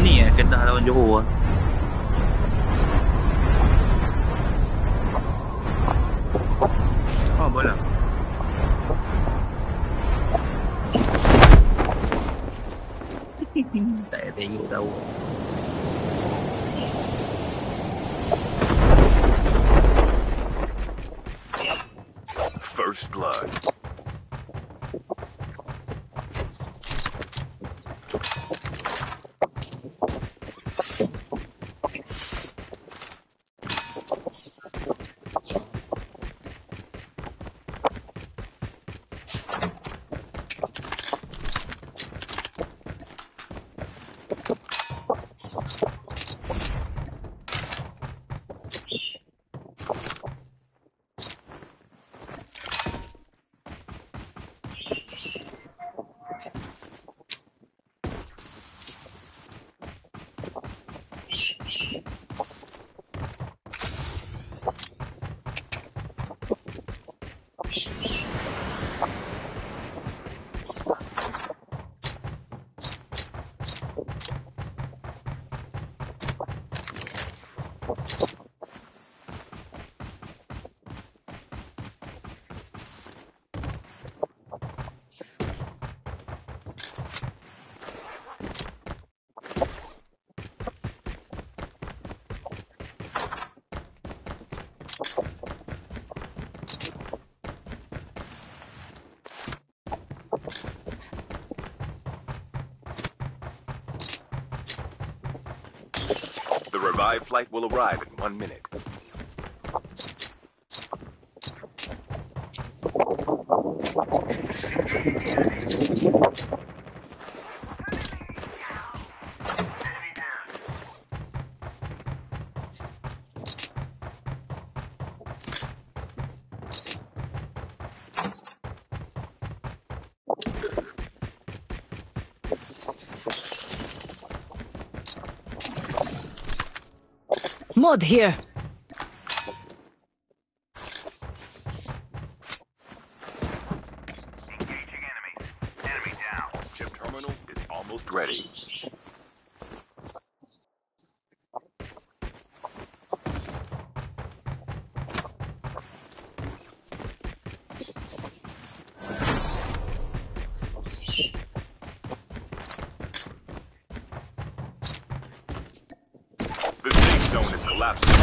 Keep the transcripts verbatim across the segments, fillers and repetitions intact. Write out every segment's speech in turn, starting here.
ni eh, Kedah lawan Johor. Oh, bola. Tak payah tengok tahu. First blood. The revived flight will arrive in one minute. Mod here. Engaging enemy. Enemy down. Chip terminal is almost ready. The safe zone is collapsing.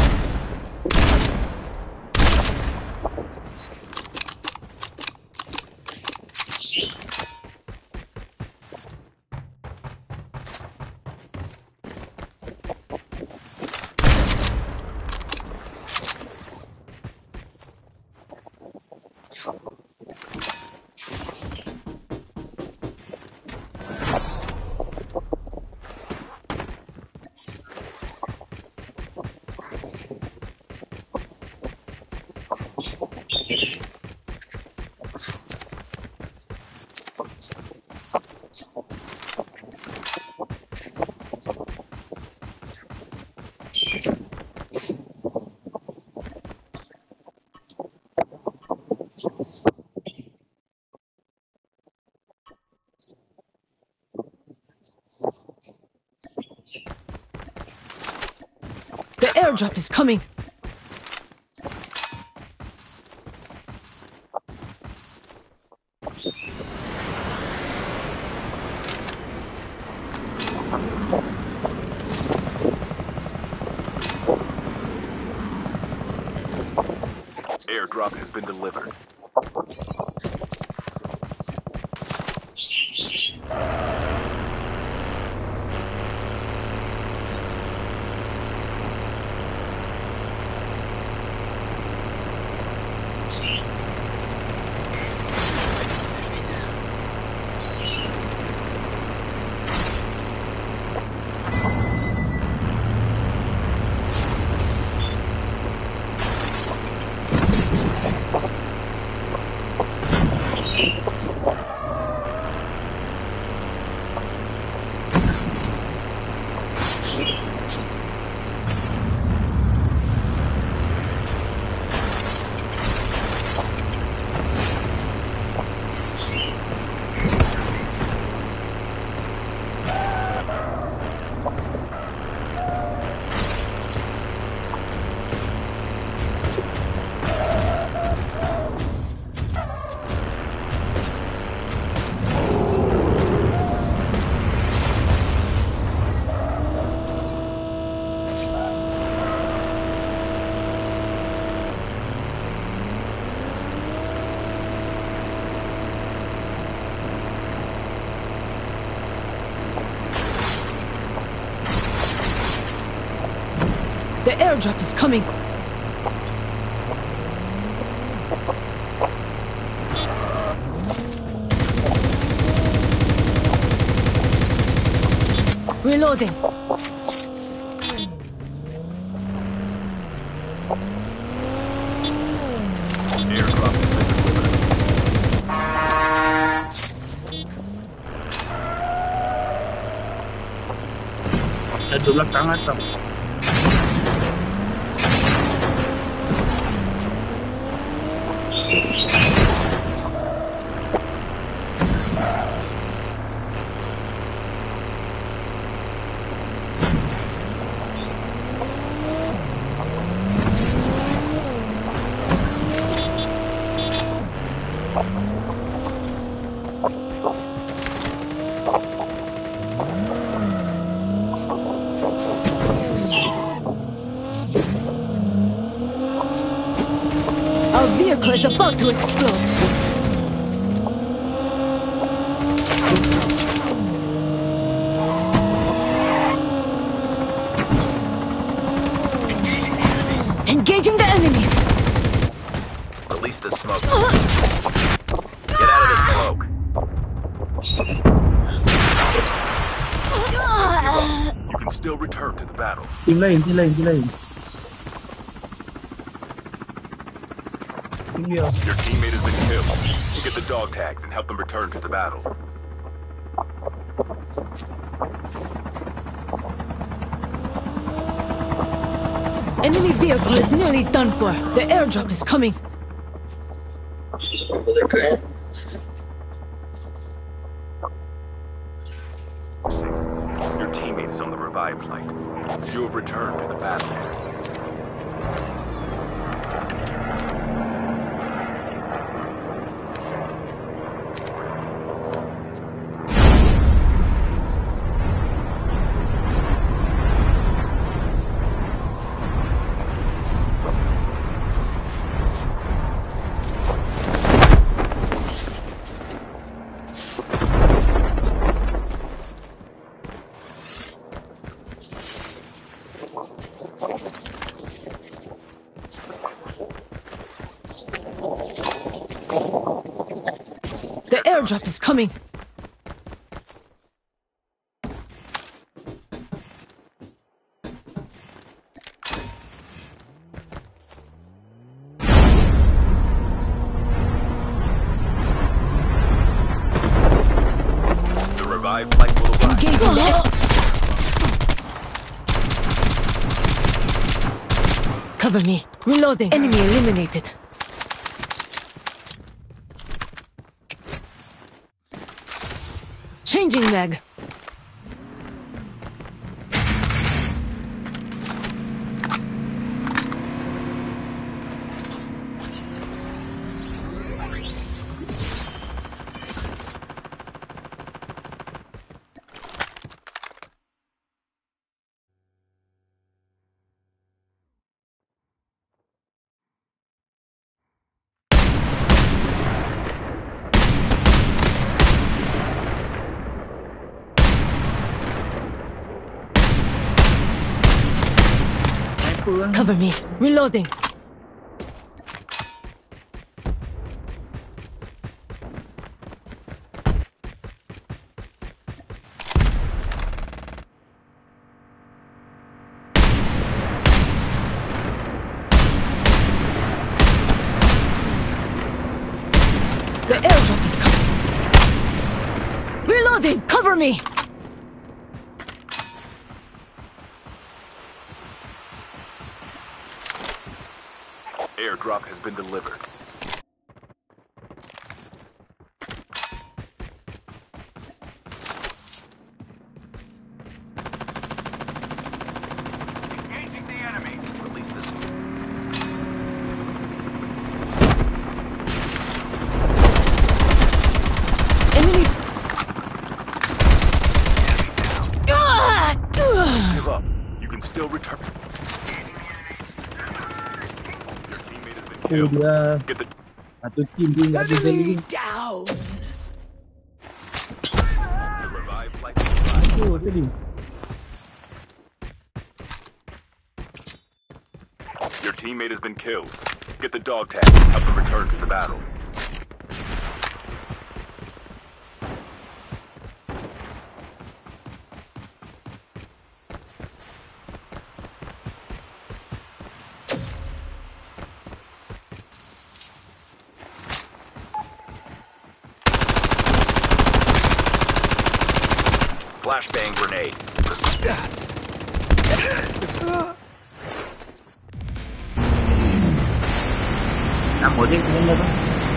The airdrop is coming. Airdrop has been delivered. The airdrop is coming. Reloading. Airdrop has been delivered. Ada belakang atap. Our vehicle is about to explode. Engaging the enemies. Release the smoke. Get out of the smoke. You can still return to the battle. Team lain, team lain, team lain. Team dia. Your teammate has been killed. Get the dog tags and help them return to the battle. Enemy vehicle is nearly done for. The airdrop is coming. Your teammate is on the revive flight. You have returned to the battle. The airdrop is coming. The revive flight will arrive. Engaging the Cover me. Reloading. Enemy eliminated. Changing mag. Cover me. Reloading. The airdrop is coming. Reloading. Cover me. Airdrop has been delivered. Engaging the enemy. Release this. Enemy. Give up. You can still return. Oh dia. Get the Satu team dia nggak bisa lagi. Down. the revive flight will arrive. Oh tadi. teammate has been killed. Get the dog tag. Help them return to the battle. Flashbang grenade. Nằm ở trên không đâu.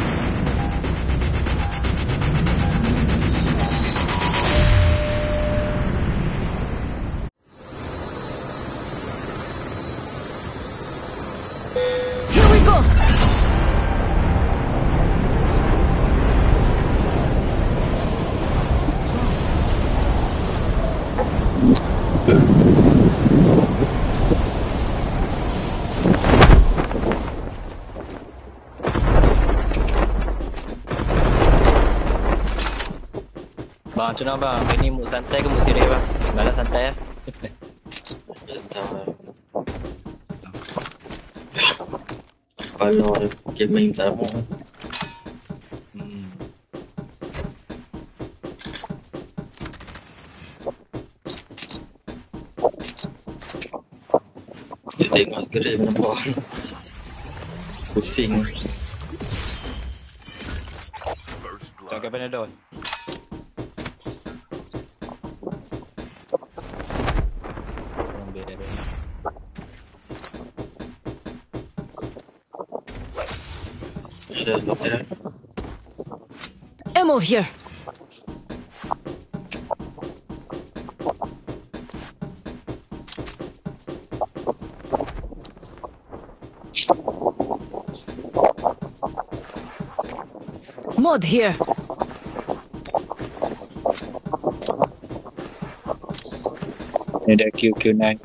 Here we go! Bang, macam mana bang? Ini mood santai ke mood serius bang? Malah santai lah. Kalau game main tak mau. Hmm. Dia tengok gerai nampak. Pusing. First blood. Jaga Panadol. Ambil dia. Ada lokal. Ammo here. Mod here. Ni ada Q Q nine.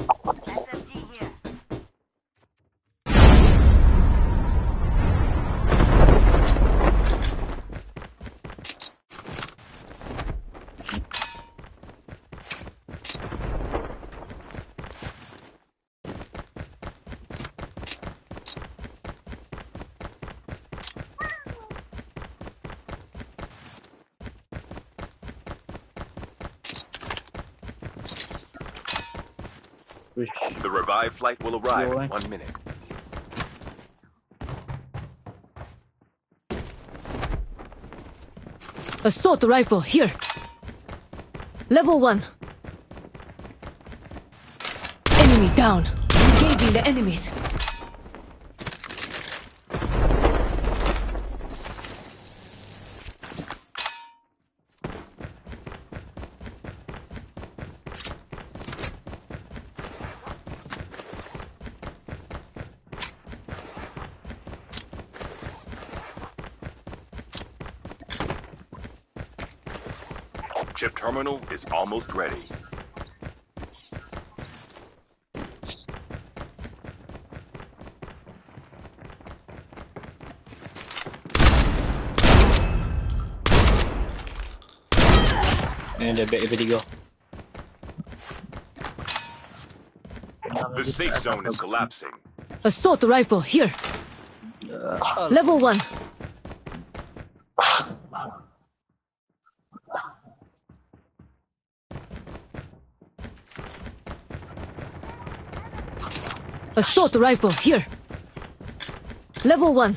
The revived flight will arrive Yo, eh. in one minute. Assault rifle here. Level one. Enemy down. Engaging the enemies. Chip terminal is almost ready. Ni ada back level tiga. The safe zone is collapsing. Assault rifle here. Level one. Assault rifle here. Level one.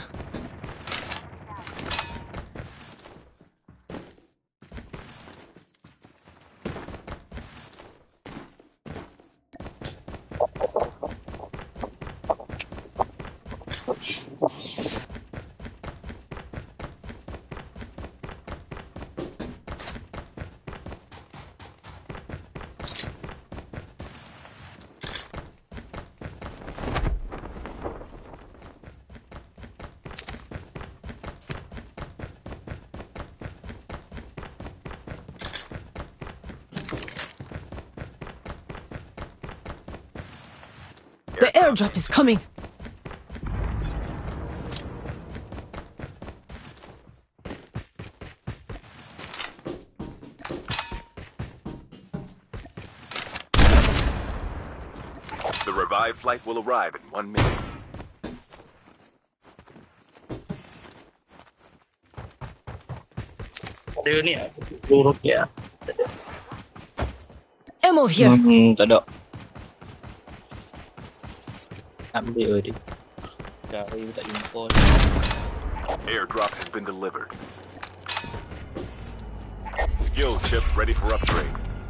The airdrop is coming. The revived flight will arrive in one minute. Dia ni sepuluh rupiah. Ammo here. Hmm, tak ada. Ambil dia. Cari tak jumpa. Airdrop has been delivered. Skill chip ready for upgrade.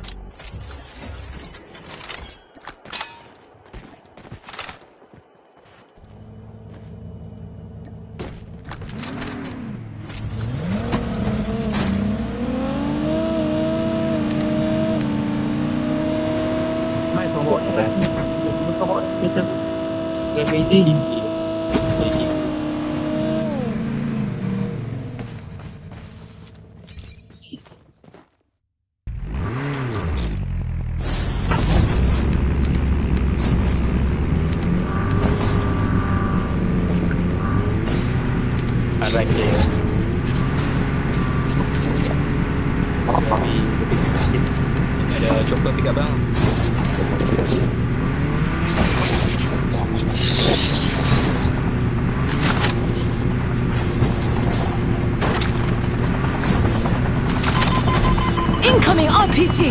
Mai kau bawa ni kan? Kau bawa kereta. Kereta ini. Alright dia. Tapi ada chopper pick up bang. Incoming R P G.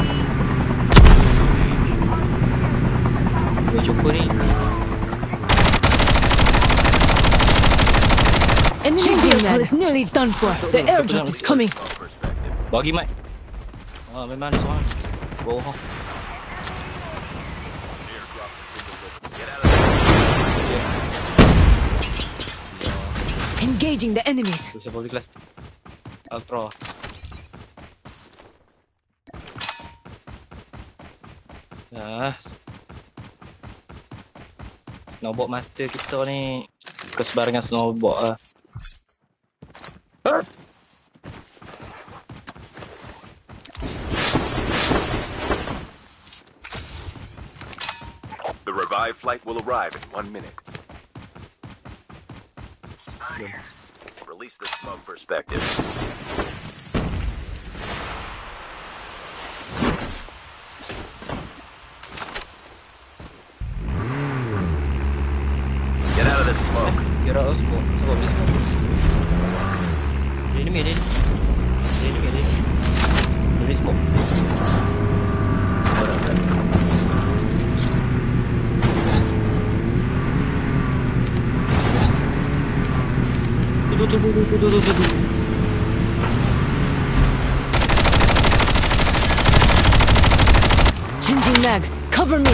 Dua chopper ni. Enemy vehicle is nearly done for. The airdrop is coming. Bagi mat. Ah memang ada seorang. Bawah. Engaging the enemies. Bisa bagi kelas Ultra. Ah. Snowboard master kita ni ke sebarangan snowboard ah. The revived flight will arrive in one minute. Release the smoke perspective. Get out of this smoke. Kira aku smoke, smoke dia smoke. Dia enemy dia. Dia enemy dia. Dia smoke. Orang kan. Tuh tuh tuh tuh tuh tuh tuh. Changing mag. Cover me.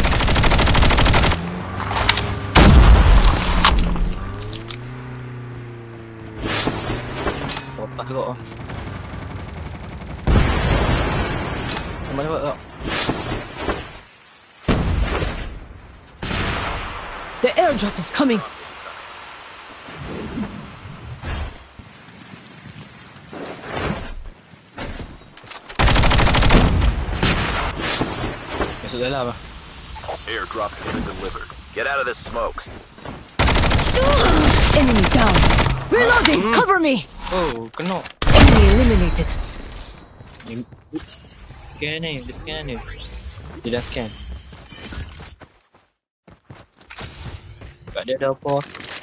Otak kok. Mana kok? The airdrop is coming. Masuk dalam ah. Airdrop has been delivered. Get out of this smoke. Enemy down. Reloading. Cover me. Oh, kena. Enemy eliminated. Ni scan ni, dia scan ni. Dia dah scan. Kat dia ada apa?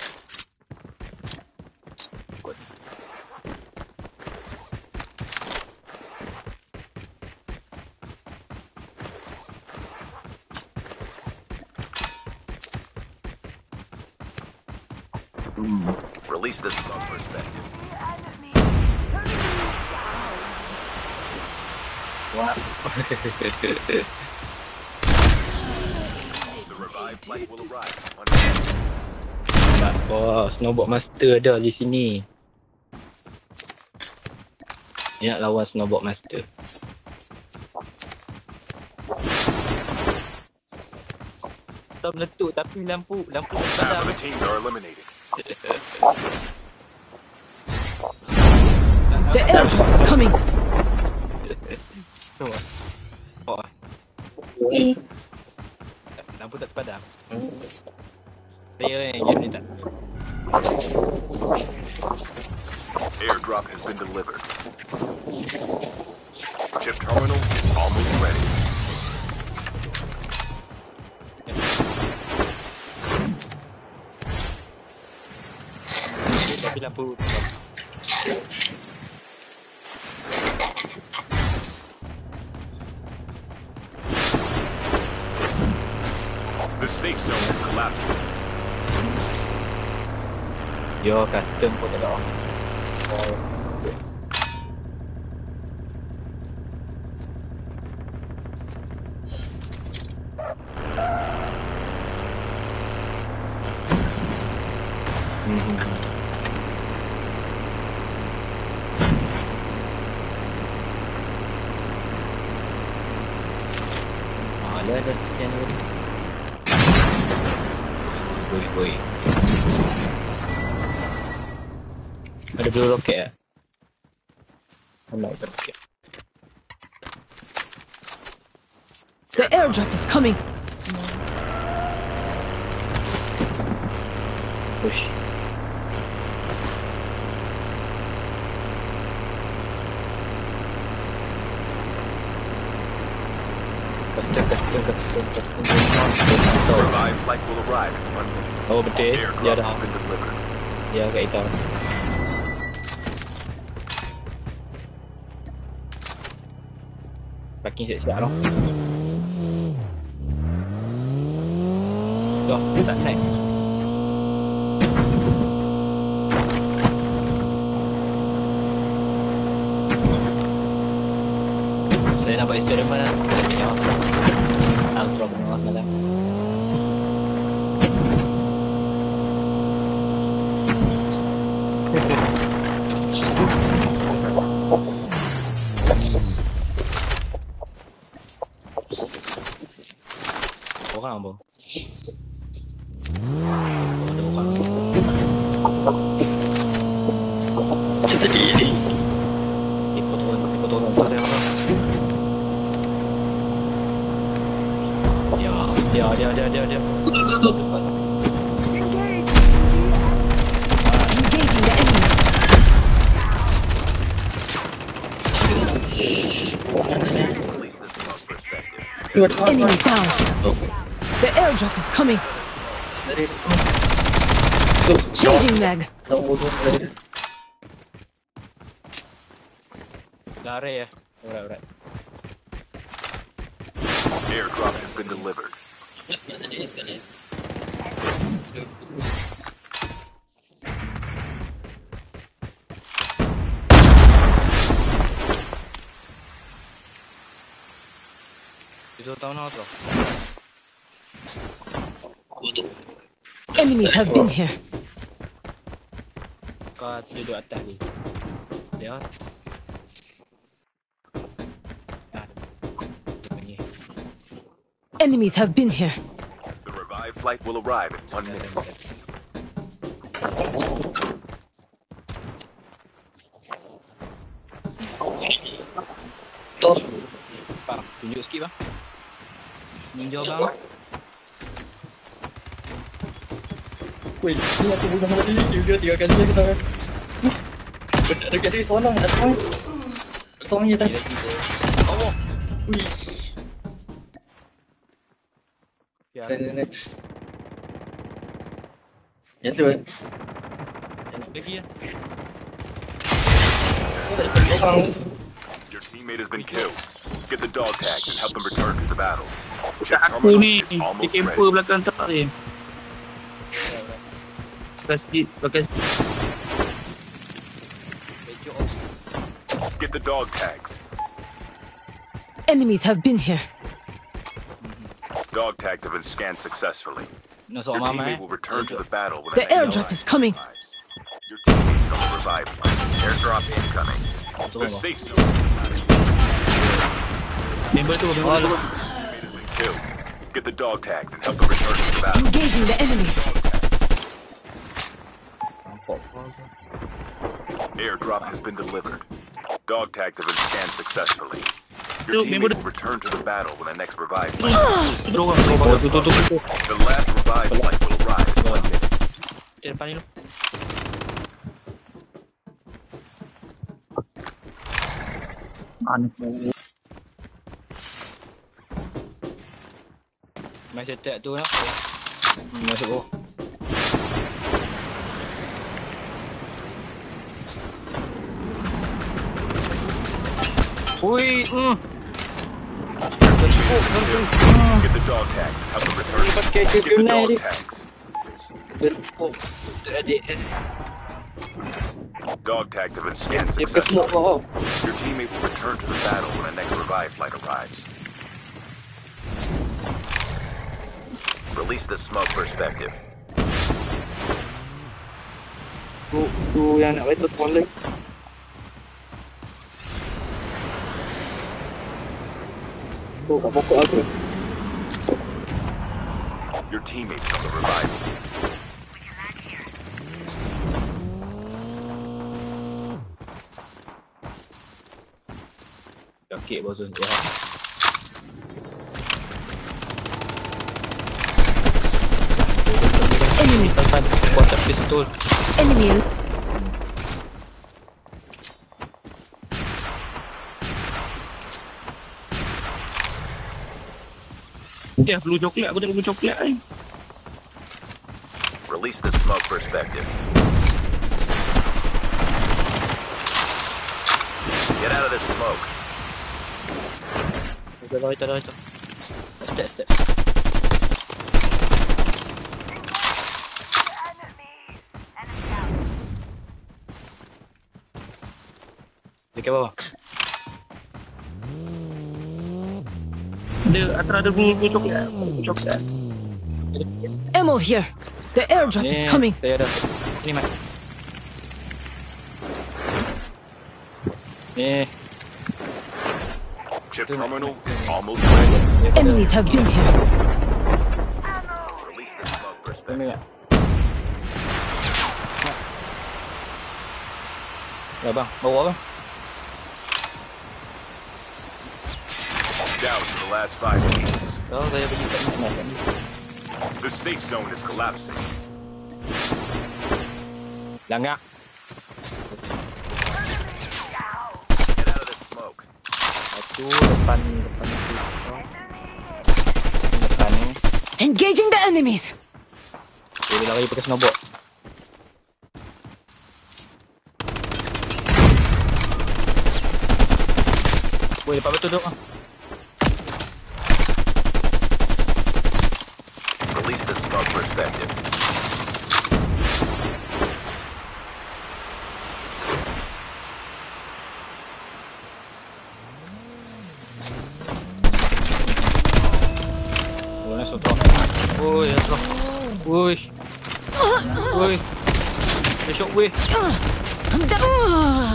Release the smoke perspective. What? The revived flight will arrive in one Tak apa, snowboard master ada di sini. Dia nak lawan snowboard master. Tak meletup tapi lampu lampu Half padam. of the teams are eliminated. The airdrop is coming. Tengok. Oh. Lampu tak terpadam. Player yang game ni tak. Airdrop has been delivered. Chip terminal is almost ready. Tapi lampu safe zone is collapsing. Yo, custom pun tak ada on. Oh. Hmm. Ada ada scan ni. Woi woi. Ada blue rocket ya? Alright, rocket. The airdrop is coming. Push. Custom, custom, custom, custom. The revived flight will arrive in one minute. Oh betul, dia Airdrop dah. has been delivered. Dia kat hitam. Parking siap-siap lah. Dah, tak naik. Saya nak buat eksperimen lah. Ultra bawah malam. Orang bang. Ada orang. Kita di ini. Ikut turun, ikut turun sana. Ya, dia, dia, dia, dia, dia. Engaging the enemy. Enemy down. The airdrop is coming. Changing mag. Lari ya. Alright, alright. Airdrop has been delivered. Itu tahu nak apa? Enemies have been here. Kau duduk atas ni. Dia. Ah. Ini. Enemies have been here. The revived flight will arrive in one minute. Bang, tunjuk sikit bang. Ninja bang. Wih, ini aku bunuh tadi juga tiga kali dia kena. Benda dekat dia seorang datang. Seorang je tadi. Oh. Wih. Ya. Next. Yang tu eh. Lagi ya. Orang Your teammate has been killed. Get the dog tags and help them return to the battle. Chip aku terminal ni is di almost camper ready. belakang tak ni. Kasih pakai Get the dog tags. Enemies have been here. Dog tags have been scanned successfully. Nak Your soal mama eh. teammate will return to the battle when The the airdrop is coming. Your teammate's on the revive flight. Airdrop incoming. The safe zone member tu member tu. has been killed. Get the dog tags and help them return to the battle. Engaging the enemies. Airdrop has been delivered. Dog tags have been scanned successfully. Tu, Your member teammate will return to the battle when the next revive flight. Tu orang tu orang tu tu tu. The last revive flight will arrive in one minute. Di depan ni lu. Aneh. Main setup tu lah. Hmm, masuk oh. Ui, hmm. Get the dog dog tags and help them return. pakai Get the tunai dog dia. tags. Berpuk untuk adik eh. Dog tags have been scanned Dia pakai smoke successfully. kau. Your teammate will return to the battle when a next revive flight arrives. Release the smoke perspective. Tu, tu yang nak betul spawn lagi. Tu kat pokok aku. Your teammates on the revive. Sakit bosan dia. Enemy. Tahan buat tak pistol. Enemy. Dia blue coklat, aku tengok blue coklat ni. Release the smoke perspective. Get out of this smoke. Ada lari, ada lari. Step, step. Dekat bawah. Ada atas ada blue, blue coklat, blue coklat. Ammo here. The airdrop is coming. Saya ada. Ini mat. Ni. Chip terminal is almost ready. Enemies have been here. Release the smoke Ini perspective. mat. Ya bang, bawa bang. Down to the last five teams. Oh, saya pergi kat mana kan? The safe zone is collapsing. Langgar. Get out of this smoke. Satu depan depan itu. Depan ni. Engaging the enemies. Dia lari pakai snowboard. Boleh dapat betul dok. Release the smoke perspective. Oh, nak sotong. Oi, ya sotong. Oi. Oi. Dia shock weh. I'm down.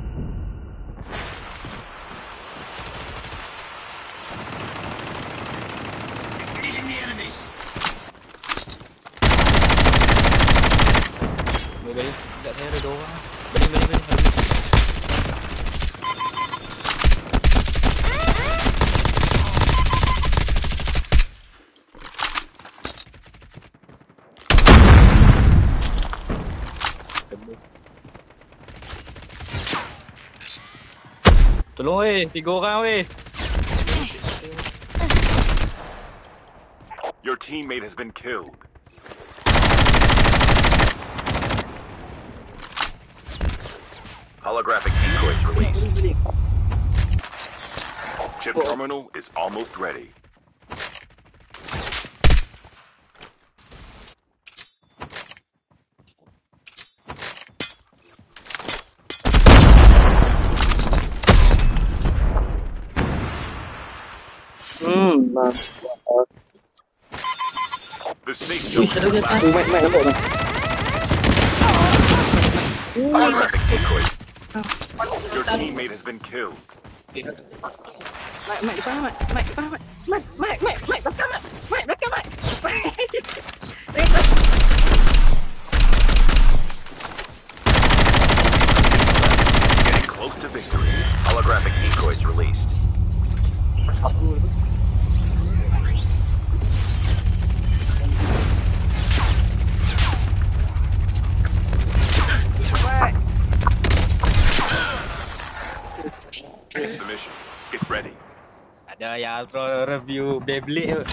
Boleh balik. Dekat saya ada dua orang. Balik, balik, balik. balik. Tolong weh, tiga orang weh. Your teammate has been killed. Holographic decoys released. Chip terminal is almost ready. Hmm, mantap. The safe zone Wih, ada is dia tahu collapsing. mic-mic nampak tak? Holographic decoys. Your teammate has been killed. Mic, mic depan mic, mic depan mic. Mic, mic, mic, mic belakang mic. Mic belakang mic. Getting close to victory. Holographic decoys released. Finish the mission. Get ready. Ada yang pro review Beyblade tu.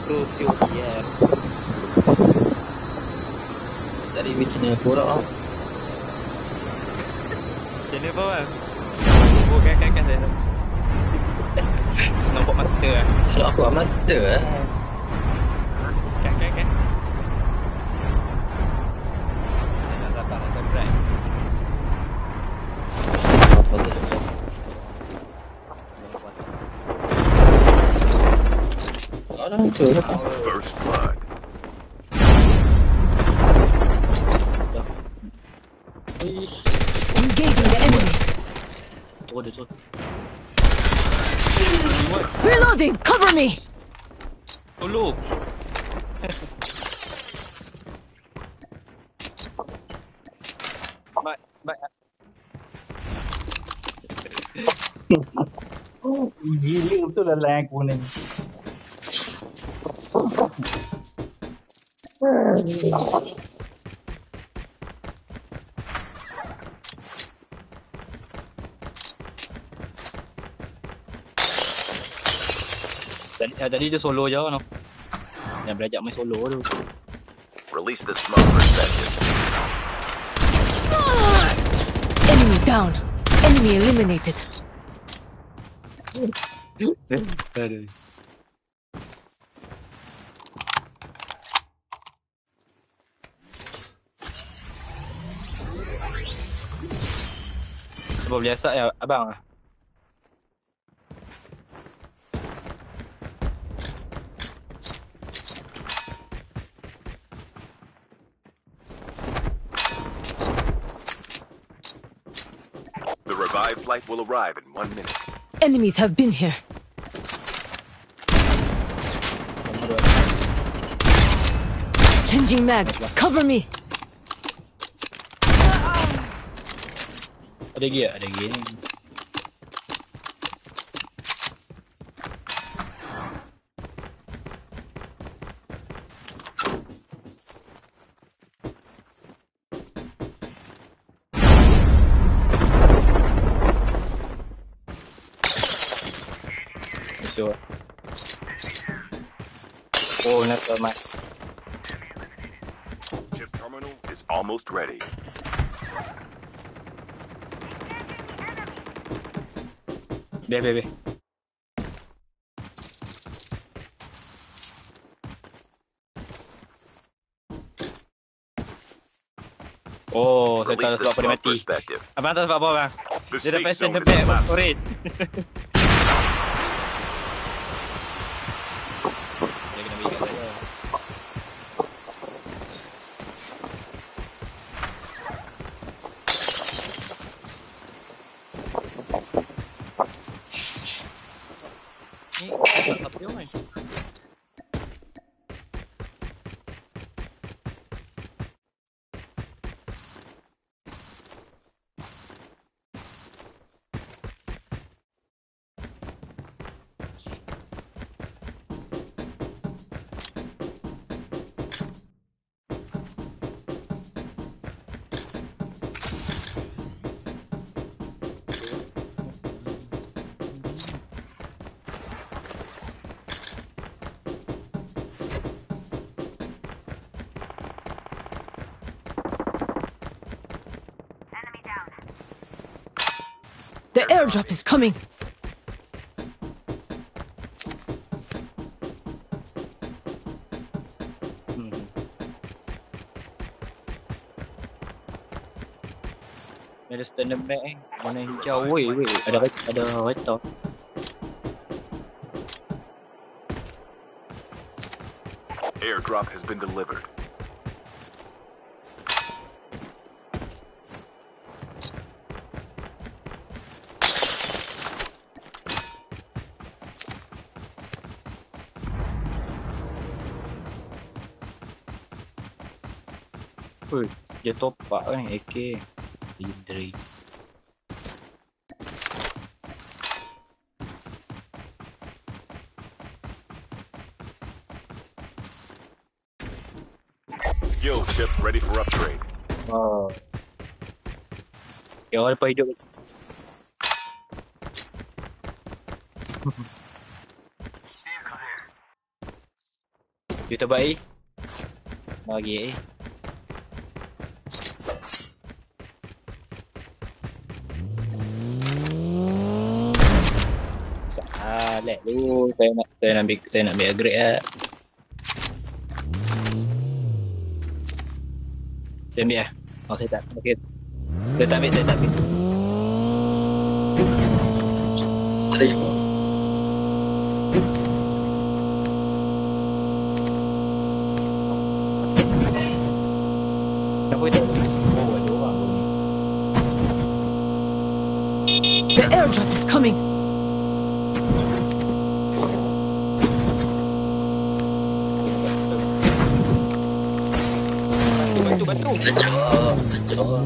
Pro C O D ya. Tadi bikin yang kurang. Jadi apa bang? Oh kan kan kan saya. Nampak master lah. Silap aku master lah. Kan kan kan. Nak datang nak subscribe. Apa tu? Orang tu lah. First blood. Engaging the enemy. Oh dia tu. Reloading! Cover me! Tolong. Mat, mat. Gila betul lah line aku ni. Tadi, ah, tadi dia solo je no. Yang belajar main solo tu. Release the smoke perspective. Enemy down. Enemy eliminated. Aduh. Sebab biasa ya abang ah. The revived flight will arrive in one minute. Enemies have been here. Changing mag. Cover me. Ada lagi tak? Ada lagi ni. So. Oh, nak mat. Chip terminal is almost ready. Biar, biar, biar. Oh, saya tahu Release the sebab apa dia smoke mati. perspective. Abang tahu sebab apa bang? The Dia dah safe passion zone the is back collapsing. orange. Dia kena bagi kat saya. Ni tak apa dia main. The airdrop is coming. Hmm. Ada standard back eh. Warna hijau. Weh, weh. Ada ada wetor. Airdrop has been delivered. Ui, dia topak kan A K. Legendary. Skill chip ready for upgrade. Oh. Ya, orang lepas hidup. Dia terbaik. Bagi eh. Salah lu. Saya nak saya nak ambil saya nak ambil upgrade ah. Saya ambil ah. Oh saya tak. Okey. Saya tak ambil, saya tak ambil. Terima. Kenapa itu? Oh, ada orang tu ni. The airdrop is coming. Bantu, bantu, bantu. Sejauh, sejauh.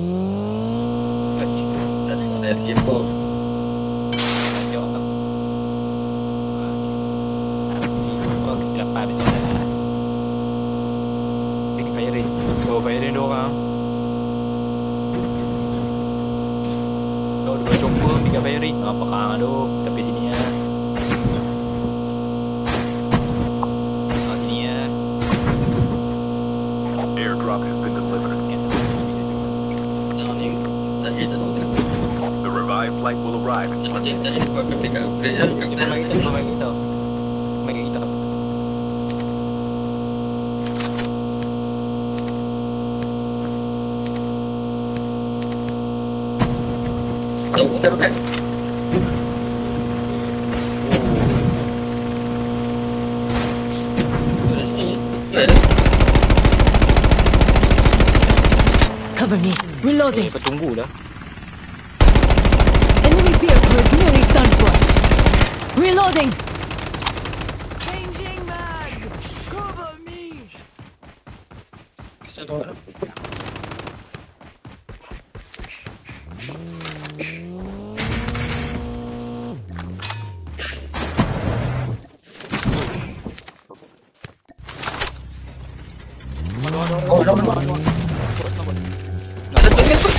Dah tengok dia siapa. Kesilapan di sana. Ping firing. Oh, firing dua orang. Oh, dua jumpa, tiga firing. Apa kang aduh, tapi sini ya. Ah, sini ya. Airdrop has been delivered. Tahun ni tak hit tak tahu. The revived flight will arrive in Tahun one ni minute. tadi dia buat kami kat upgrade lah. Kita bagi kita, bagi kita. Bagi kita. So, kita roket. Cover me. Reloading. Kita tunggu dah. Enemy vehicle is nearly done for. Reloading. Changing mag. Cover me. Oh, dah dah. Ada tu tu.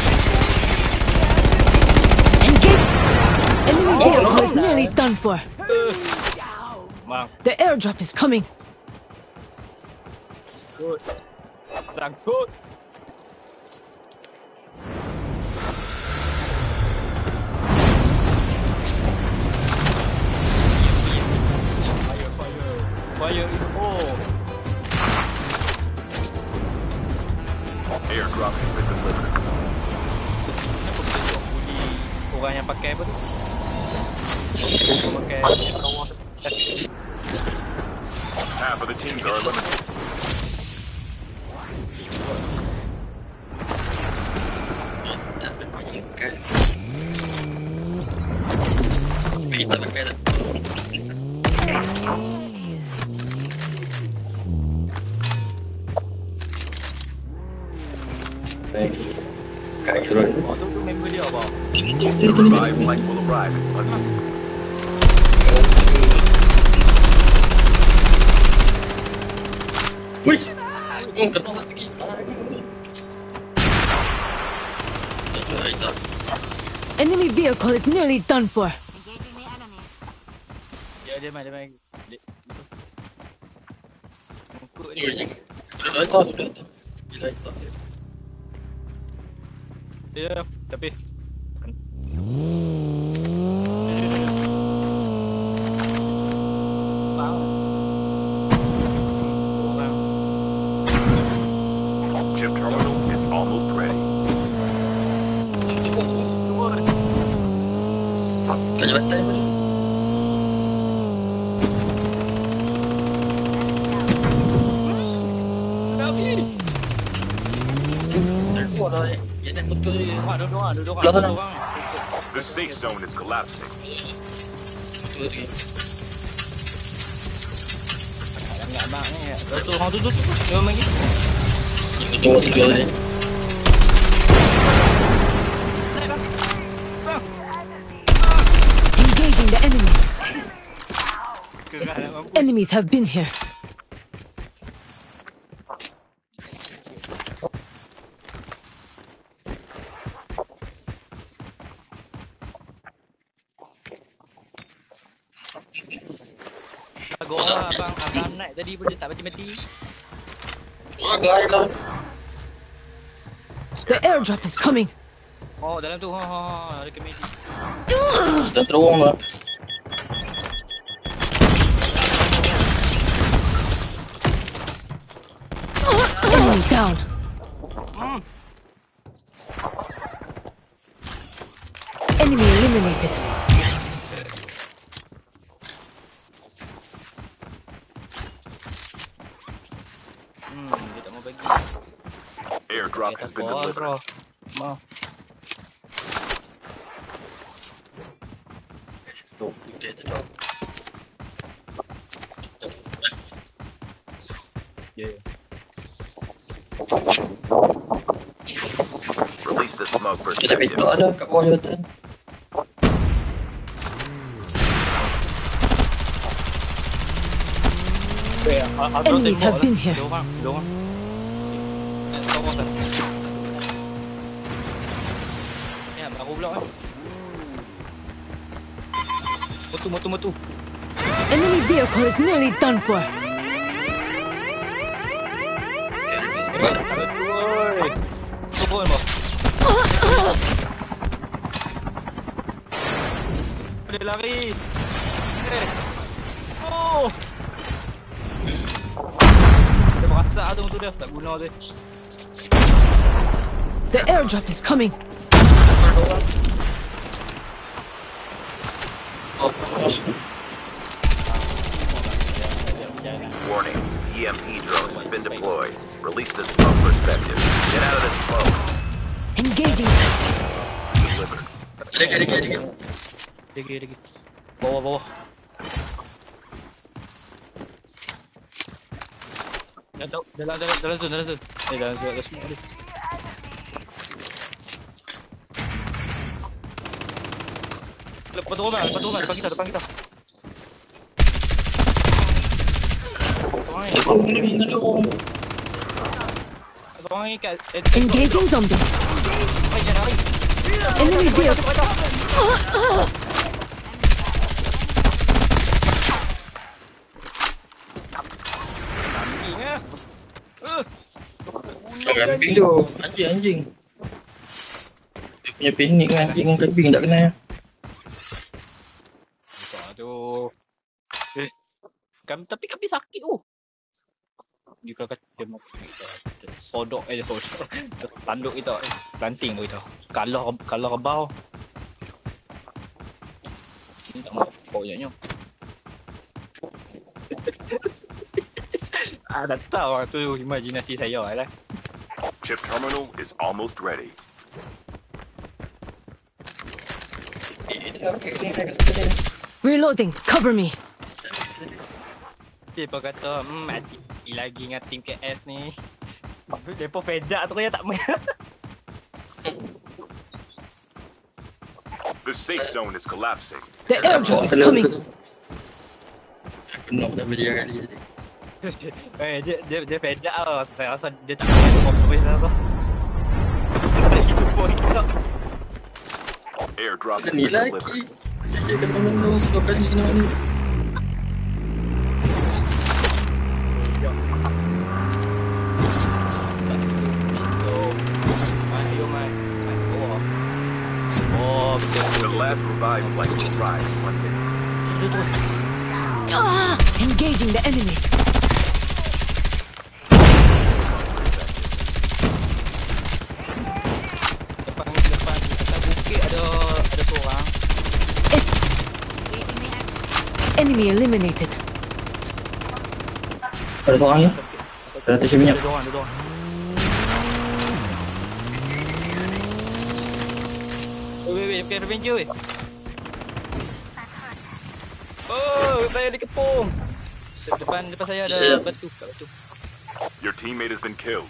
Engage. Enemy vehicle is nearly done for. Mang. The airdrop is coming. Good. Sangkut. Fire, fire. Fire in the hole. Airdrop has been delivered. Kenapa kita tengok bunyi orang yang pakai apa tu? Pakai kawah. Half of the teams are eliminated. Tak pakai kat. Kita pakai dah. Baik. Kak Irul. Oh tu tu member dia apa? The revived flight will arrive in one minute. Wih. Oh, kena satu lagi. Enemy vehicle is nearly done for. Dia dia main dia main. Dia. Mukul Sudah dia. dah tahu, sudah tahu. Bila itu. Ya, tapi Chip terminal is almost ready. Kau jabatan apa ni? Terkuat lah. Dia nak betul dia. duduk orang, duduk orang, Belah duduk sana. orang. The safe zone is collapsing. Betul dia. Enggak abang ni. Betul orang tu tu tu. Dia main gitu. Betul betul dia. Engaging the enemies. Keras nak mampu. Enemies have been here. Agak orang. lah abang, abang naik tadi pun dia tak mati-mati. The airdrop is coming. Oh, dalam tu. Ha ha ha, ada kemedi. Kita terowong lah. Enemy down. Hmm. Enemy eliminated. Hmm, dia tak mau bagi. Airdrop Dia has tak been kuat, delivered. bro. Mau. Yeah. Release the smoke for Kita effective. pistol ada kat bawah jawatan. Enemies have been here. Ada orang, ada orang. Eh, ada orang kan? Ya, baru pula kan. Motu, motu, motu. Enemy vehicle is nearly done for. Oi. Turun, bos. Dia lari. Eh. Oh. Dia merasak tu tu dia tak guna dia. The airdrop is coming. Warning, E M P drone has been deployed. Release the smoke for effective. Get out of this smoke. Engaging. Delivered. Ada ada ada ada. Degi, degi. Bawah, bawah. Dah tahu, dalam dalam dalam zone, dalam zone. Eh, dalam zone, dalam zone ada. Lepas tu orang, lepas tu orang, depan kita, depan kita. Orang ni, orang ni kat... eh, Engaging zombies. Lari, jangan lari. Enemy vehicle. Anjing eh. Uh. Kambing tu, anjing anjing. Dia punya panik kan anjing dengan kambing tak kenal. Aduh. Eh, kami tapi kami sakit tu. Dia kalau kata dia mau kita sodok eh sodok. Tanduk kita, planting tu kita. Kalau kalau rebau. Ni tak mau pokoknya. Ah, dah tahu tu imajinasi saya lah. Chip terminal is almost ready. Eh, dia okey ni dah kat situ dia. Reloading. Cover me. Dia pun kata, hmm, mati lagi dengan tim K S ni. Dia pun fed up tu ya tak main. The safe zone is collapsing. The airdrop is coming. Kena dah beli kali tadi. Eh, dia dia dia fed up lah. Saya rasa dia tak main kompromis lah tu. Lagi support kita. Airdrop has Ni been lagi. delivered. Saya kena menang dua kali kena ni. The last revived flight will arrive in one minute. Ah! Engaging the enemies. Depan depan atas bukit ada ada seorang. Enemy eliminated. Ada seorang ni. Ada atas minyak. Ada seorang, ada seorang. Weh weh, pakai Avenger weh. Oh, saya dikepung. Depan depan saya ada batu, kat batu. Your teammate has been killed.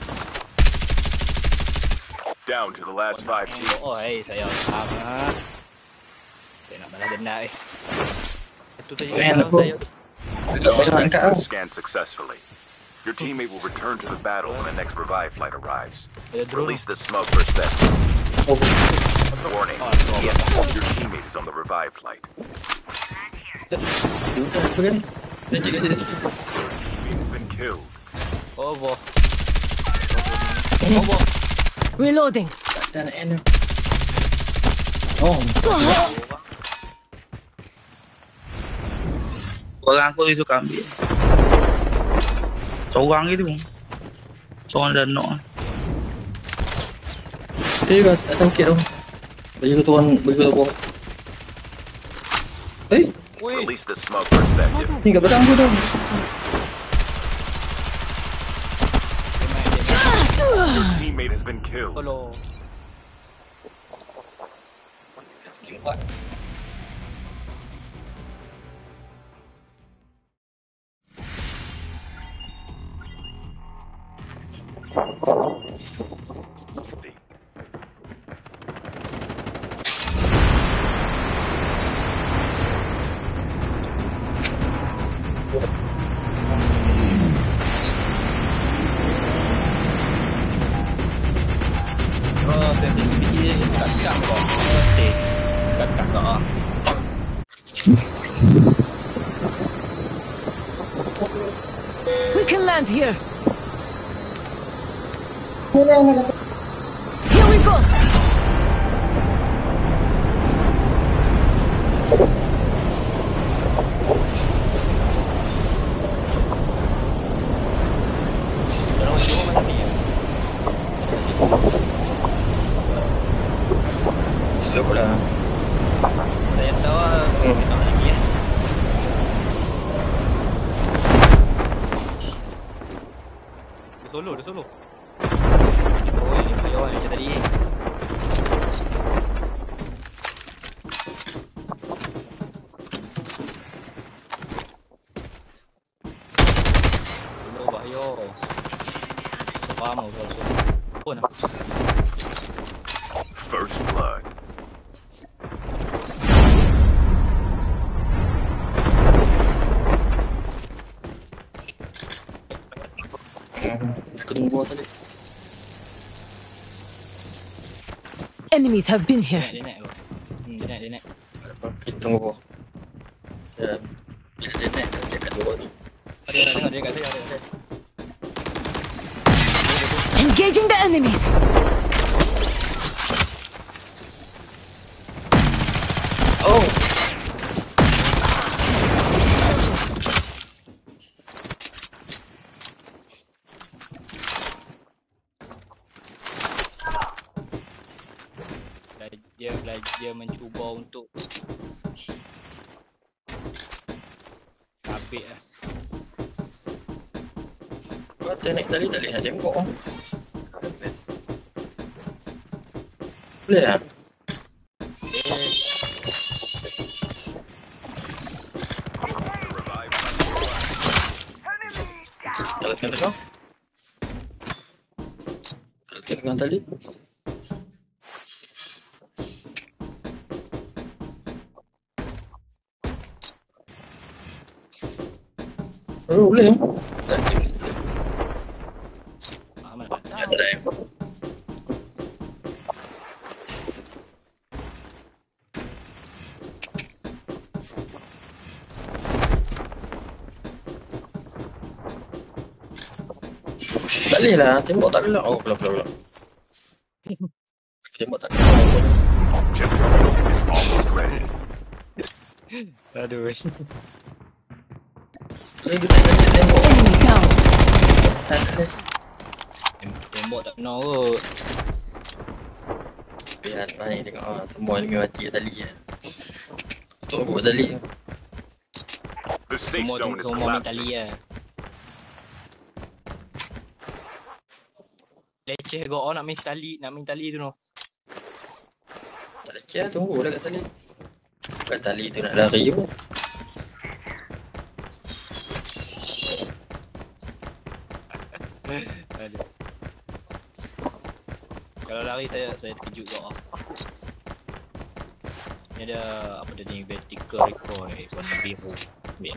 Down to the last five teams. Oh, eh saya faham ah. Saya nak balas dendam eh. Itu tadi Eh, kalau aku. saya. Dekat saya angkat ah. Scanned successfully. Your teammate will return to the battle when the next revive flight arrives. Ada drone. Release the smoke for effective. Oh, Warning, E M P, your teammate is on the revive flight. dia bukan apa kan? Lanjut kat sini. Has been killed. Oh boh. Oh boh. Reloading. Tak ada nak end. Oh, Orang aku tu suka ambil. Seorang gitu. Seorang dah knock. dia kat atas bukit tu. Bagi kau turun, bagi kau turun. Eh, Wih. Release the smoke perspective. ni kat belakang aku tu. Your teammate has been killed. Tolong. Skill empat. Oh, sensitivity dia kat-kat kau. Okey. Kat-kat kau ah. We can land here. Here we go. Siap lah. Saya tahu ah. Kita lagi ya. Dia solo, dia solo. Oh, ini player one macam tadi. Solo bahaya. Faham aku solo. Pun ah. First blood. Aku tunggu bawah tadi. Enemies have been Dia here. naik, dia naik. bro. Hmm, dia naik, dia naik. Tak ada apa, kita tunggu bawah. Ya, bila dia naik, dia kat bawah tu. Ada, ada, tengok dia kat saya, ada, ada. Engaging the enemies. Oh! Belajar, belajar mencuba untuk habis lah. Kau tak naik tali, tak boleh nak tembak. Boleh tak? Revive. Kalau tekan tekan. Kalau tekan tekan tali. Oh, boleh. Tak ada. Aman tak? Tak ada. Tak boleh lah, tembak tak gelap. Oh, gelap, gelap, gelap. Tembak tak gelap. Chip is almost ready. Aduh. Boleh kita nak tembak. Enemy down. Tak boleh. Tem- Tembok tak kena kot. Biar banyak tengok ah, semua enemy mati kat tali ya. Tunggu kat tali. The safe Semua tu zone is semua main tali collapsing. lah. Leceh kau orang nak main tali, nak main tali tu no. Tak ada kia, tunggu lah kat tali. Kat tali tu nak lari pun. Aduh. Kalau lari saya saya terkejut kau. Ni ada apa dia ni vertical recoil warna biru. Ambil.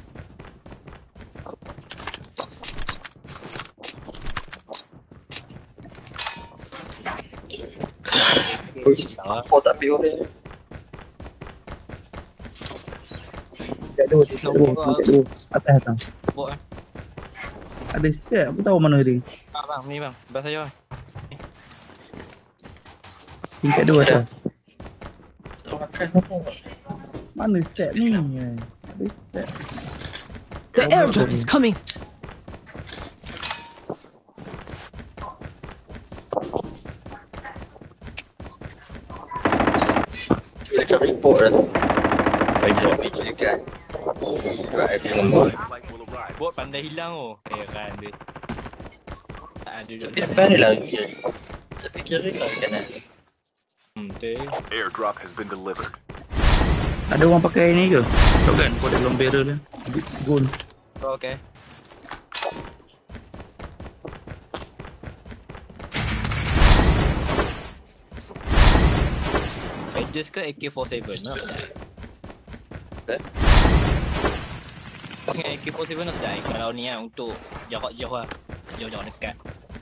Ui, kau tak ambil orang. Tak ada dua, tingkat dua, tingkat dua. Atas atas. Bot eh. Ada step, aku tahu mana dia. Ah, bang, ni bang. Belah saya. Tingkat dua atas. Tak makan apa. Mana step ni? Ada step. The airdrop is coming. Cuba dekat report dah tu. Report. Pergi dekat. Buat air lembut. Flight will arrive. Bot pandai hilang oh. Heran dia. Tak ada Tapi duduk. apa dia lagi? Tapi kira lagi kanan. Hmm, betul. Airdrop has been delivered. Ada orang pakai ni ke? Shotgun kau ada dalam barrel dia. Goal. Oh, okay. Aegis ke A K forty-seven lah? Eh? A K forty-seven lah sedai kalau ni lah untuk jarak jauh lah. Jauh-jauh dekat.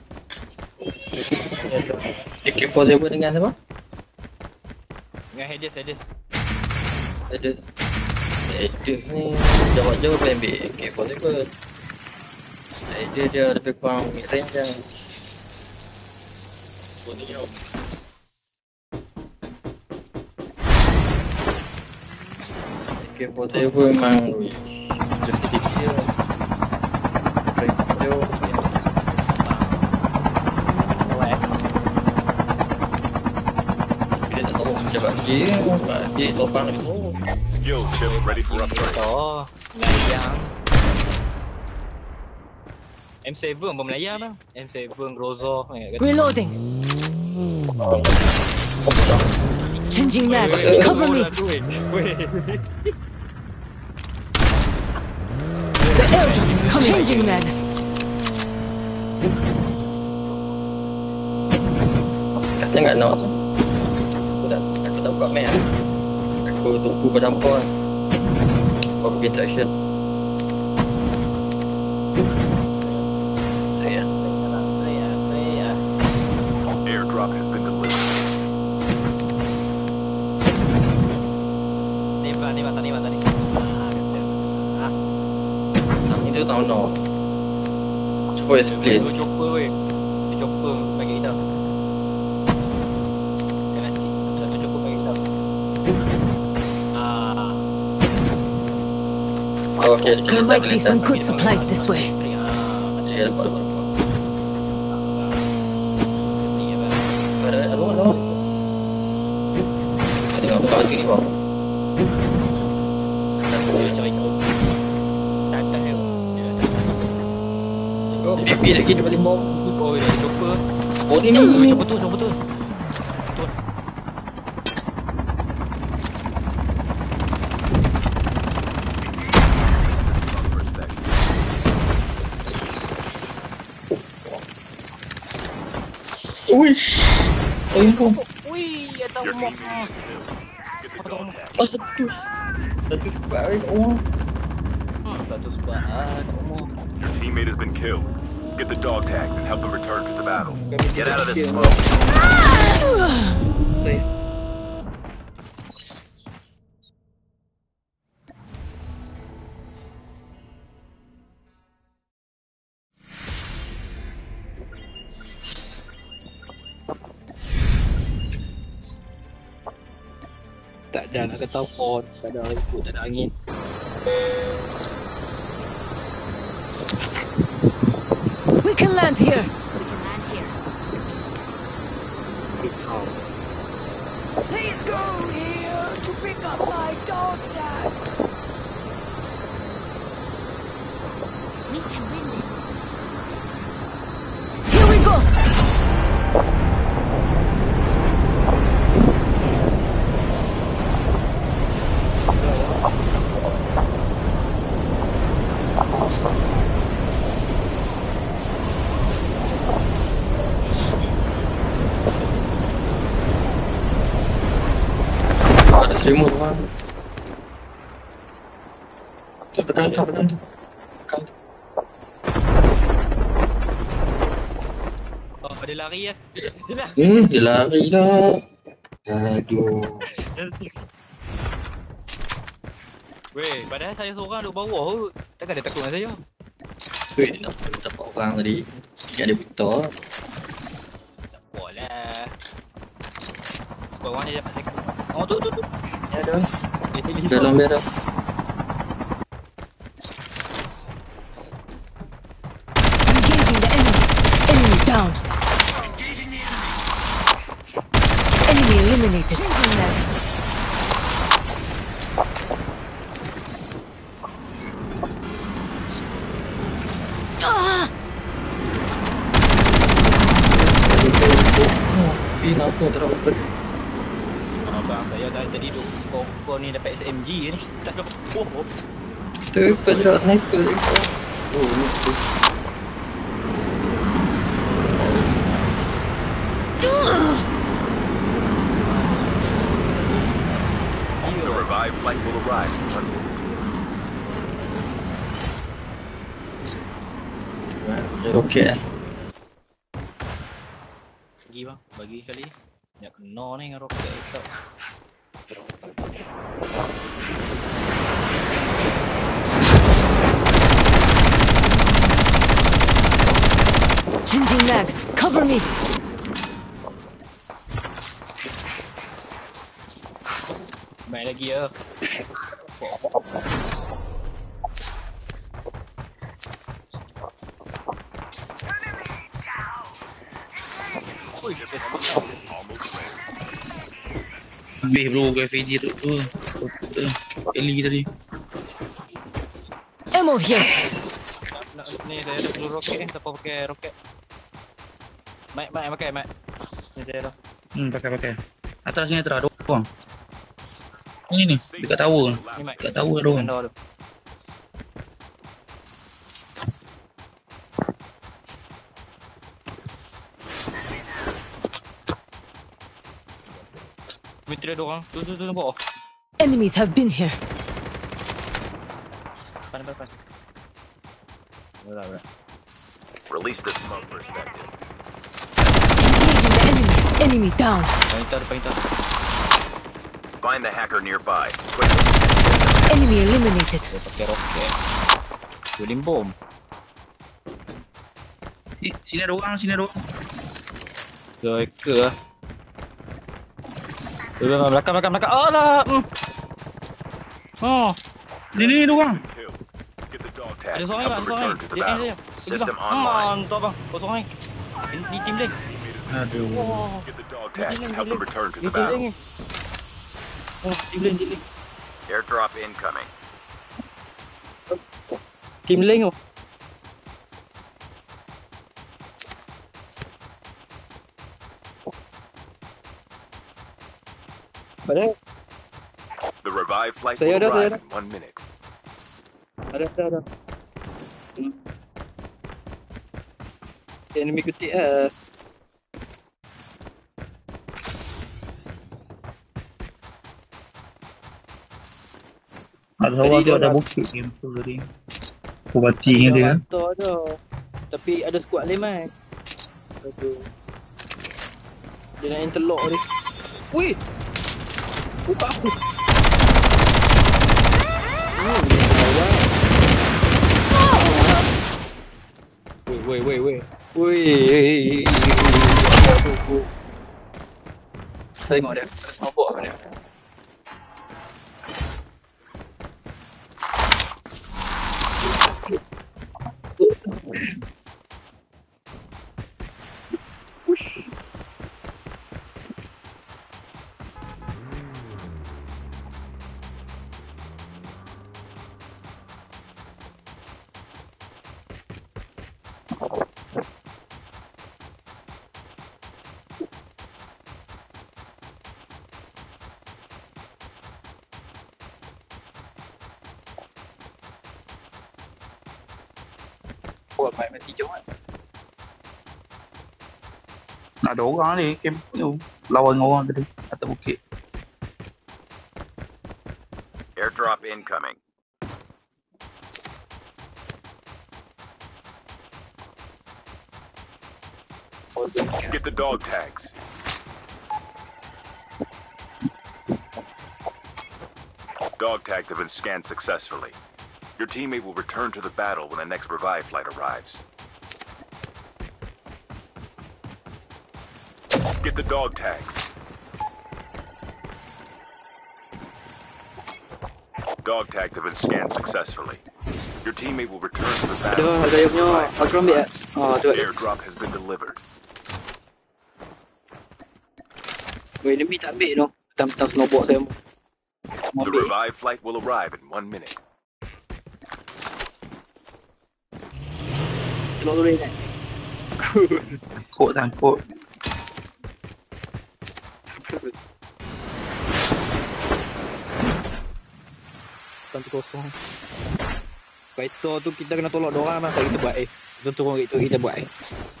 A K empat puluh dengan siapa? Dengan Hades, Hades. Ada. Ada ni jauh-jauh boleh ambil A K empat puluh. Ada dia lebih kurang mid range yang boleh jauh. A K empat puluh memang jadi dia range jauh. Dia tak tahu macam bagi, bagi topang tu. Skill chip ready for upgrade. Oh, melayang. M seven pun melayang dah. M seven, Groza. Reloading. Changing mag. Cover me. The airdrop is coming. Changing mag. Kata enggak nak tu. Aku tak aku tak buka map. Aku tunggu berdampur kan. Kau pergi traction. Saya. Airdrop has been delivered. Ni bang, ni bang, tadi bang, tadi. Ah, kata. Sang itu tahu no. Cuba explain. Dia chopper weh. Dia chopper bagi kita. Kena sikit. Satu chopper bagi kita. Ah. Oh, okay, kita There might be some good supplies this way. Ah, Ya, dapat dapat. dapat. ni ya bang. Ada ada ada. Ada orang buka lagi ni bang. Dia macam itu. Tak tak dia. Oh, P P lagi dia balik bom. Oh, dia chopper. Oh ni Oh, ni. chopper tu, chopper tu. Betul. Uish. Oh, ini bom. Wih, ada Your rumah. team needs to kill. Get the dog tag. Satu. Satu sebab oh. Satu sebab ada rumah. Your teammate has been killed. Get the dog tags and help them return to the battle. Get out of this smoke. Tak ada nak kata port, tak ada ikut, tak ada angin. We can land here. Please go here to pick up my dog tags. We can win this. Here we go. Ada selimut bang. Tekan tekan tekan. Tekan. Oh, ada lari ya. Hmm, dia lari dah. Aduh. Weh, padahal saya seorang duduk bawah tu. Takkan dia takut dengan saya? Weh, dia nampak nampak orang tadi. Ingat dia Victor. Tak apalah. Squad one dia dapat second. Oh, tu, tu, tu. Ya ada. Dia pilih Dalam biar dah. Engaging the enemies. Enemy down. Enemy eliminated. Changing them. Ah! Eh, kenapa tak dapat open? Abang saya dah tadi duk kau, kau ni dapat S M G ni. Tak ada. Oh, oh. Tu open tak sniper. Oh, ni tu. The revived flight will arrive in one minute. Okey. Bagi bang, bagi kali. Nak kena ni dengan roket tak. Changing mag. Cover me. Main lagi ya. Ui, dia Almost ready. Habis bro ke F A G tu tu. Tu. Ellie tadi. Ammo here. nak, nak ni saya ada perlu roket ni, siapa pakai roket? Mat, mat pakai mat. Ni saya dah. Hmm, pakai pakai. Atas sini terang ada orang. Ini ni, dekat tower. Ni mat. Dekat tower ada orang. Anda tu. Mitra ada orang. Tu tu tu nampak. Enemies have been here. Depan depan depan. Berat berat. Release the smoke perspective. Engaging the enemies. Enemy down. Depan itu depan itu. Find the hacker nearby. Quickly. Enemy eliminated. Dia pakai roket. Guling bom. Eh, sini ada orang, sini ada orang. Striker lah. Belakang belakang belakang belakang. Alah. Hmm. Oh, Ni ni ada orang. Two. Get the dog ada tags and seorang help ada them seorang. return to the Dia battle. dia. System Ah, online. mantap bang. Kau seorang. Ni, ni tim lain. Aduh. Oh, Get the dog tags and help them return to ni the tim lain battle. ni. Oh, tim lain, tim lain. Airdrop incoming. Tim lain tu. Padahal The revived flight Saya will ada, saya arrive ada. in one minute. ada ada ada. Hmm. Enemy kutik ah. Ada orang Tadi tu dia ada orang- bukit game tu tadi. Aku baca dia. Mantap ada. Tapi ada squad lain mai. Aduh. Dia nak interlock ni. Wih. Buka aku. Hmm, dia lawan. Weh, weh, weh, weh. Weh. Saya tengok dia. Ada snowball apa dia? Push. Buat main mati jom kan? Ada orang ni camp tu. Lawan dengan orang tadi atas bukit. Airdrop incoming. Get the dog tags. Dog tags have been scanned successfully. Your teammate will return to the battle when the next revive flight arrives. Get the dog tags. Dog tags have been scanned successfully. Your teammate will return to the battle. Ada, ada yang punya. Aku ambil ya. Oh, tu. Airdrop has been delivered. Weh, enemy tak ambil no. Tentang snowboard saya. Mau The ambil. revive flight will arrive in one minute. Tolong dulu kan. Kok sangkut. Tantu kosong. Fighter tu kita kena tolak dorang masa kita buat eh. Kita turun itu kita buat eh.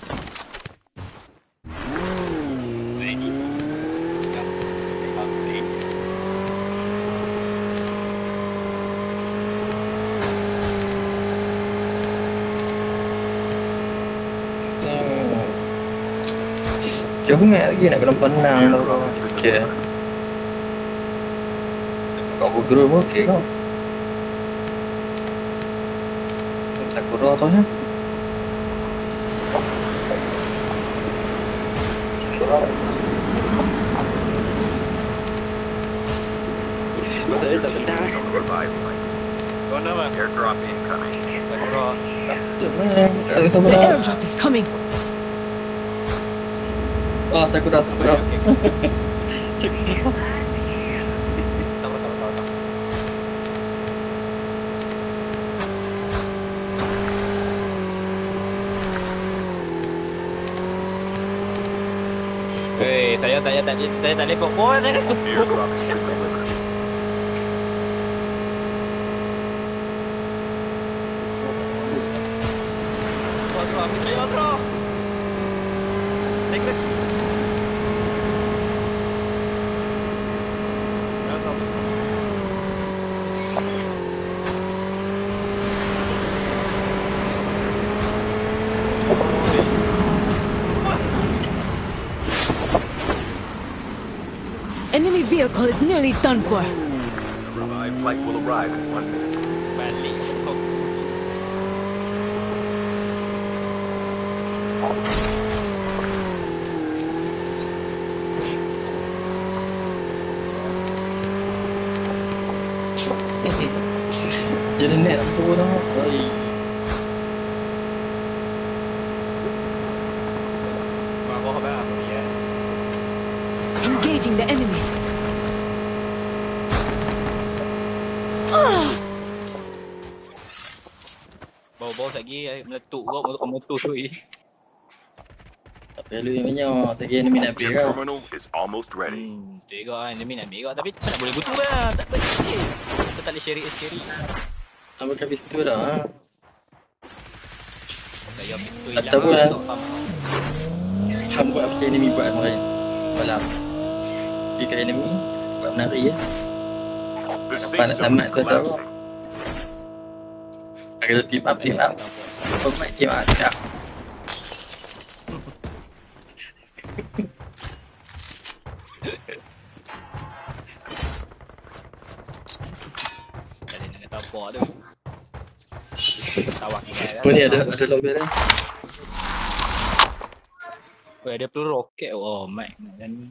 Jauh sangat lagi nak kena penang lah orang. Okay. Kau bergerak pun okey kau. Sakura tu ya. Sakura. Masa dia tak tenang. Revive flight. Kau nama? Airdrop incoming. Sakura. Ada sama The dah. airdrop is coming. Ah, Sakura, Sakura. Okay, okay. Sakura. Tahu, tahu, tahu, tahu. Hei, saya saya tak saya tak lekok pun. Saya lekok. Airdrop has been delivered. Bro, ambil saya, bro. Lekok. Enemy vehicle is nearly done for. The revive flight will arrive in one minute. Balik stop. Jadi net tu dah. Oi. Kau apa apa ya? Engaging the enemies. Ah! Bau-bau lagi meletup kau untuk motor tu eh. Tak perlu yang banyak. Lagi enemy nak Chip pergi kau. terminal is almost ready. Hmm, tu juga kan enemy nak ambil kau tapi tak boleh betul lah. Tak boleh. Kita tak boleh share scary. Apa kat situ dah. Ha? Saya pistol Ataupun Ham buat macam enemy buat kemarin. Malam. Pergi kat enemy. Buat menari ya. The Apa safe nak zone tamat is tu tahu. collapsing. Kata team up, team up. Pemain team up, team up. Tadi nak tapak tu. Tawak kita. Oh ni ada, ada log dia dah. Weh, ada peluru roket. Oh, mic. Dan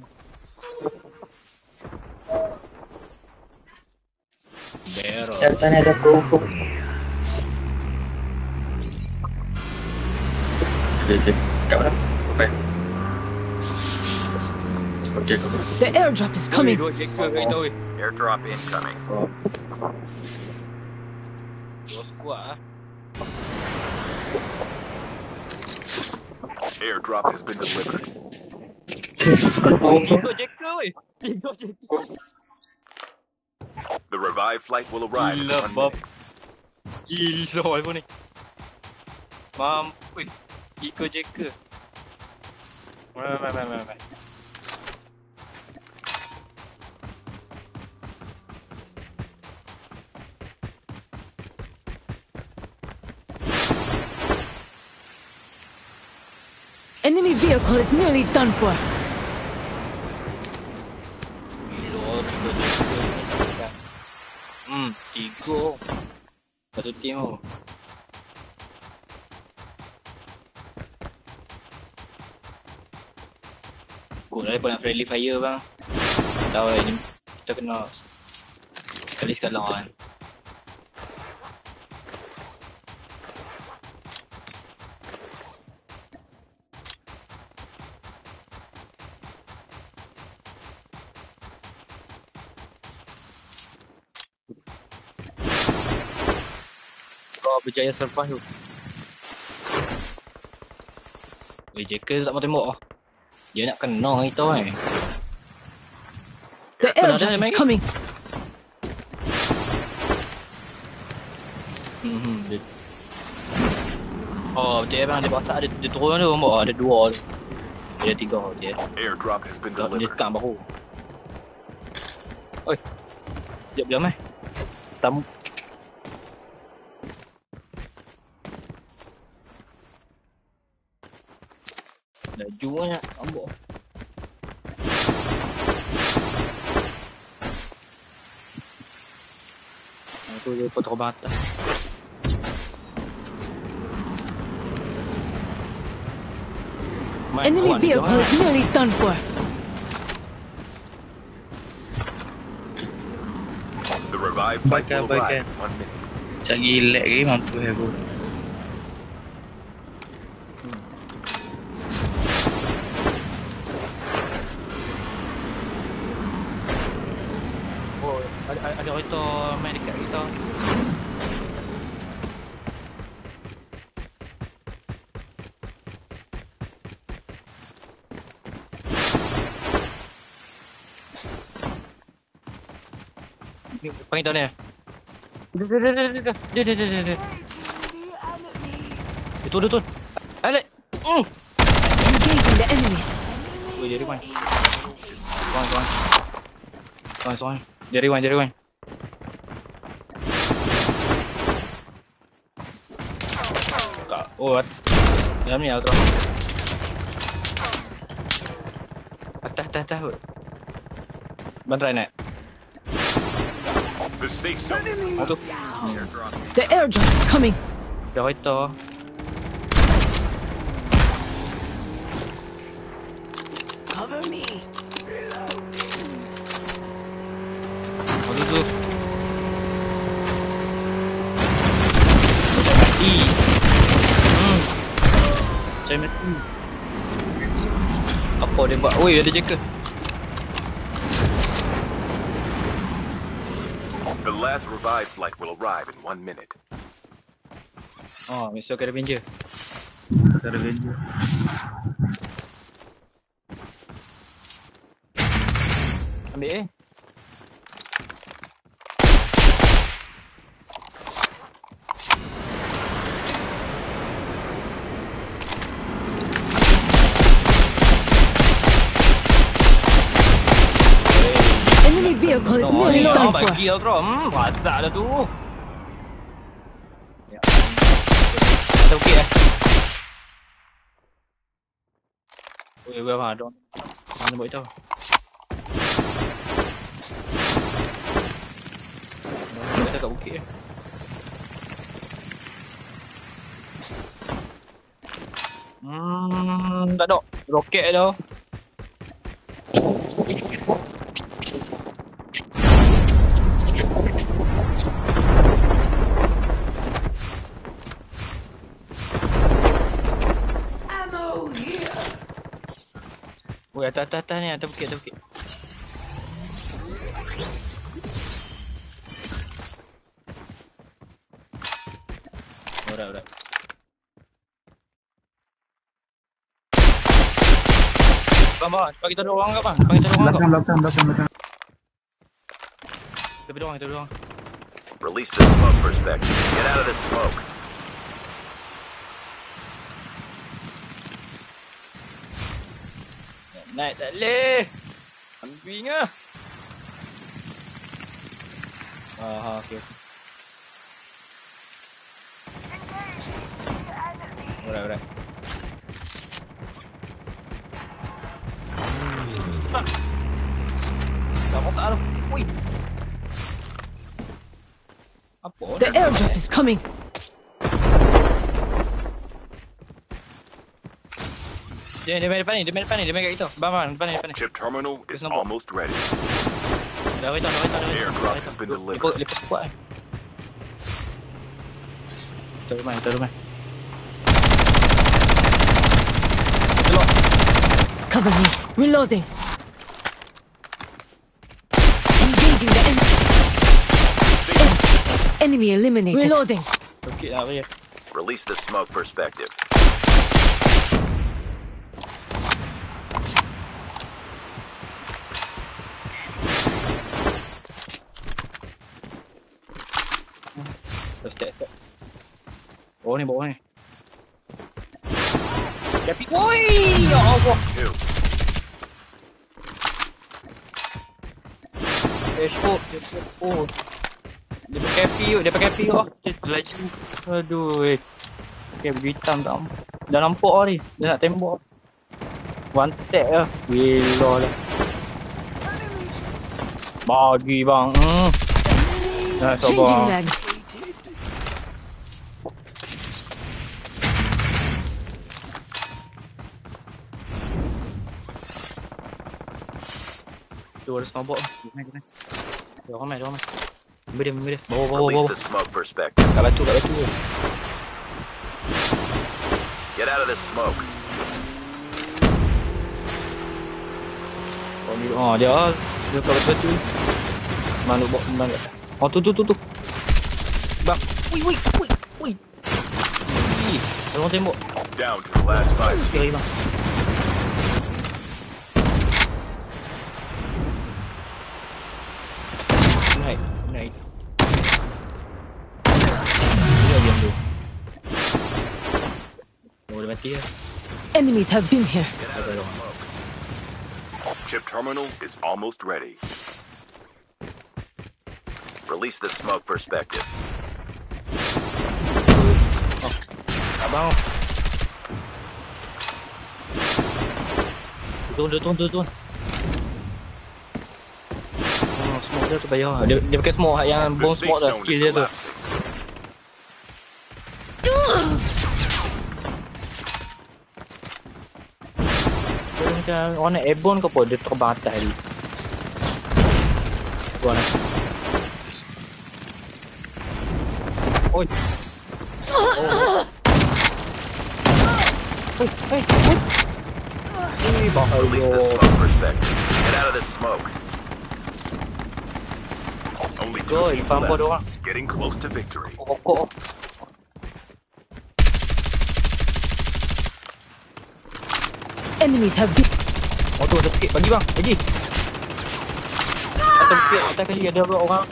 Barrel. Yang sana ada pro-pro. Okay, okay. Kat mana? Okay. Okay, kau. The airdrop is coming. Dua jacker kat itu weh. Airdrop incoming. Dua squad ah. Airdrop has been delivered. Oh, Tiga jacker weh. Tiga jacker. The revive flight will arrive in Gila, one Bob. minute. Gila iPhone ni. Mampus. Tiga jacker. Mai mai mai mai mai. Enemy vehicle is nearly done for. Gila, tiga jacker ni tak. Go. Satu tim tu. Go lah lepas nak friendly fire bang. Tahu lah ini kita kena sekali sekali lawan. Berjaya survive tu. Weh, Jacker tak mau tembak. Dia nak kena kita eh. The airdrop is coming. Hmm. Dia... Oh, dia bang dia pasal ada dia turun tu, mbak. Ada dua tu. Ada tiga dia. Airdrop has been Dia delivered. tekan baru. Oi. Jap jam eh. Tamu. Laju banyak, ambok. Aku dia potong bata. Enemy vehicle is nearly done for. The revived flight Baikkan, will arrive baikkan. in one minute. Cari lag lagi mampu aku. Oh, ada ada kereta main dekat kita. Ni panggil tahu ni. Dia dia dia dia dia dia dia dia dia. Itu itu. Alek. Hmm. Engaging the enemies. Oi, dia rewind. Rewind, rewind. Rewind, rewind. Dia rewind, dia rewind. Tak. Oh, dalam ni Ultra. Atas, atas, atas. Bantai nak. The safe zone. Oh tu. The airdrop is coming. Dah kereta. Cover me. Oh tu tu. Macam mati. Hmm. Macam mati. Apa dia buat? Oi, ada Jacker. The last revived flight will arrive in one minute. Oh, Mister Caravenger. Tak ada venue. Ambil eh. Enemy vehicle is nearly Oh, done for. bagi Ultra. Hmm, rasak dah tu. Ya. Ada okey eh. Oi, oi, apa ada? Mana buat itu? Kita tak okey eh. Hmm, tak ada. Roket dah. Woi, atas atas atas ni, atas bukit, atas bukit. Alright, alright. Bang, bang, bagi kita dua orang kat bang. Bagi kita dua orang kat. Belakang, belakang, belakang, belakang. Kita dua orang, kita dua orang. Release the smoke perspective. Get out of this smoke. Naik tak boleh. Ambing ah. Ah, okey. Alright, alright. Ah. Tak masalah. Ui. Apa? The airdrop is coming. Dia dia main depan ni, dia main depan ni, dia main kat kita. Bang bang, depan ni, depan ni. Chip terminal is There's no- almost ready. Dah wait dah, wait dah, wait Airdrop dah. has been Lepas delivered. lepas kuat kan. Kita rumah, kita rumah. Celok. Cover me. Reloading. Engaging the enemy. Enemy eliminated. Reloading. Okey dah, boleh. Release the smoke perspective. Step, step. Oh ni bawah ni. Tapi, oi! Ya Allah. Two. Dashboard, dashboard. Oh. Dia pakai P, dia pakai P oh. Dia laju. Aduh. Eh. Okay, baju hitam tak. Dah nampak lah ni. Dia nak tembak. One tap lah. Gila lah. Bagi bang. Hmm. Dah Changing sabar. mag. Tu ada snowball. Kena kena. Dia ramai, dia ramai. Ambil dia, ambil dia. Bawa, bawa, Release bawa. the smoke perspective. Kat batu, kat batu. Get out of this smoke. Oh, ni, oh dia, dia kat batu. Mana bawa, mana. Oh tu, tu, tu, tu. Bang. Ui, ui, ui, ui. Ih, ada orang tembak. Down to the last five. Sikit lagi bang. Naik, naik. Dia diam dulu. Oh, dia mati lah. Enemies have been here. Get out of the smoke. Chip terminal is almost ready. Release the smoke perspective. Abang. Turun, dia turun, turun, turun. Oh, smoke dia tu payah. Dia, dia pakai smoke yang The bomb safe smoke dah, zone skill is dia tu. collapsing. Dia macam orang nak airborne ke apa, dia terbang atas tadi. Tuan lah. Oi. Oh. Oi, oi, oi. Ui, Release the bahaya. smoke perspective. Get out of this smoke. Only two Oi, teams depan apa ada left. orang? Getting close to victory. Rokok. Enemies have been. Oh tu ada bukit, bagi bang, bagi. Atas bukit, atas kali ada orang.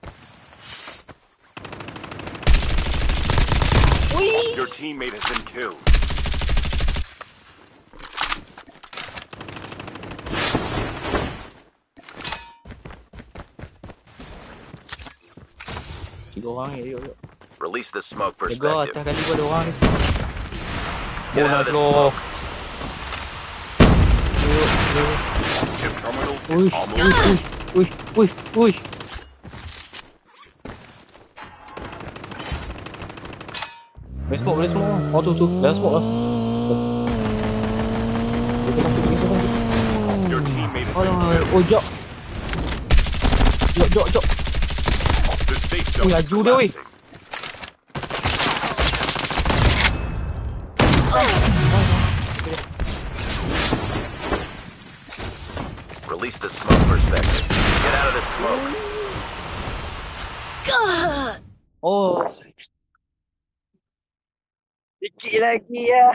Your teammate has been killed. Tiga orang ni, yuk, yuk. Release the smoke Jaga atas perspective. kali pun ada orang ni. Get Bola out of this slow. smoke. Yuk, yuk. Chip terminal is Uish, almost uish, ready. uish, uish, uish. Boleh smoke, boleh smoke. Oh tu, tu. Dah smoke lah. Your teammate has Oh, been killed. oh, jok. Jok, jok, jok. The safe Ui, zone is laju dia, weh. collapsing. Release the smoke perspective. Get out of the smoke. Oh. Sikit lagi ya.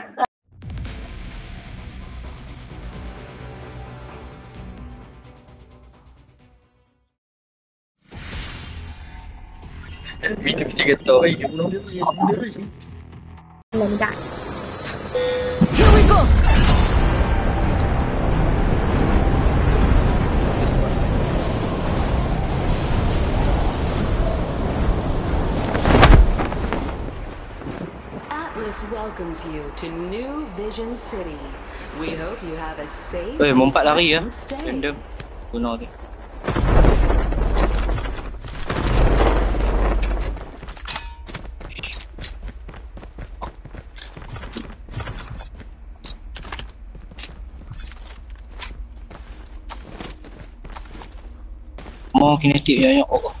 Video-video kata, oi, dia bunuh diri, dia bunuh diri. Here we go. Atlas welcomes you to New Vision City. We hope you have a safe Eh, and mempat lari ya. pleasant stay. Random. Guna tu. mau kinetik ya ya Allah.